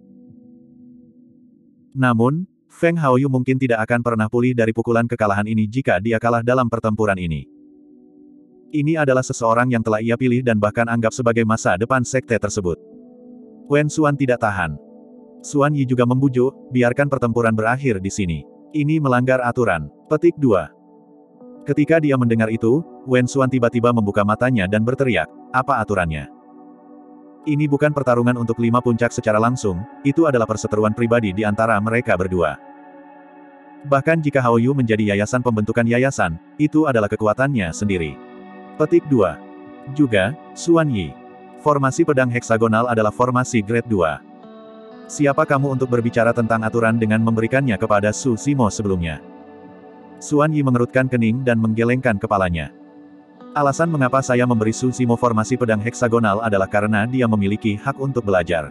Namun, Feng Haoyu mungkin tidak akan pernah pulih dari pukulan kekalahan ini jika dia kalah dalam pertempuran ini. Ini adalah seseorang yang telah ia pilih dan bahkan anggap sebagai masa depan sekte tersebut. Wen Xuan tidak tahan. Xuan Yi juga membujuk, biarkan pertempuran berakhir di sini. Ini melanggar aturan. Petik dua. Ketika dia mendengar itu, Wen Xuan tiba-tiba membuka matanya dan berteriak, apa aturannya? Ini bukan pertarungan untuk lima puncak secara langsung, itu adalah perseteruan pribadi di antara mereka berdua. Bahkan jika Haoyu menjadi yayasan pembentukan yayasan, itu adalah kekuatannya sendiri. Petik dua. Juga, Xuan Yi. Formasi pedang heksagonal adalah formasi grade dua. Siapa kamu untuk berbicara tentang aturan dengan memberikannya kepada Su Zimo sebelumnya? Xuan Yi mengerutkan kening dan menggelengkan kepalanya. Alasan mengapa saya memberi Su Zimo formasi pedang heksagonal adalah karena dia memiliki hak untuk belajar.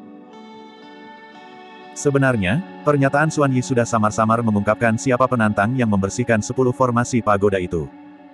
Sebenarnya, pernyataan Xuan Yi sudah samar-samar mengungkapkan siapa penantang yang membersihkan sepuluh formasi pagoda itu.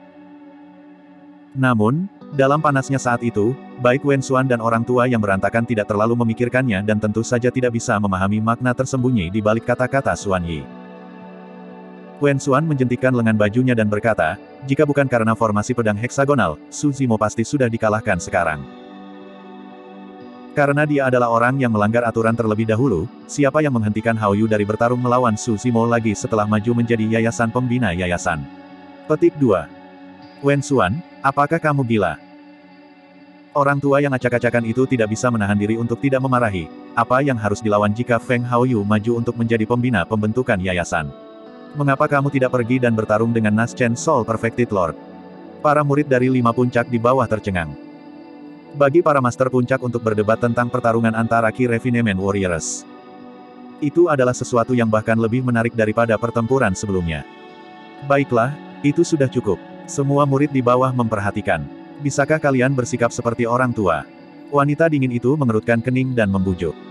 Namun, dalam panasnya saat itu, baik Wen Xuan dan orang tua yang berantakan tidak terlalu memikirkannya dan tentu saja tidak bisa memahami makna tersembunyi di balik kata-kata Xuan Yi. Wen Xuan menjentikkan lengan bajunya dan berkata, jika bukan karena formasi pedang heksagonal, Su Zimo pasti sudah dikalahkan sekarang. Karena dia adalah orang yang melanggar aturan terlebih dahulu, siapa yang menghentikan Haoyu dari bertarung melawan Su Zimo lagi setelah maju menjadi yayasan pembina yayasan? Petik dua. Wen Xuan, apakah kamu gila? Orang tua yang acak-acakan itu tidak bisa menahan diri untuk tidak memarahi. Apa yang harus dilawan jika Feng Haoyu maju untuk menjadi pembina pembentukan yayasan? Mengapa kamu tidak pergi dan bertarung dengan Naschen Soul Perfected Lord? Para murid dari lima puncak di bawah tercengang. Bagi para master puncak untuk berdebat tentang pertarungan antara Key Refinement Warriors, itu adalah sesuatu yang bahkan lebih menarik daripada pertempuran sebelumnya. Baiklah, itu sudah cukup. Semua murid di bawah memperhatikan. Bisakah kalian bersikap seperti orang tua? Wanita dingin itu mengerutkan kening dan membujuk.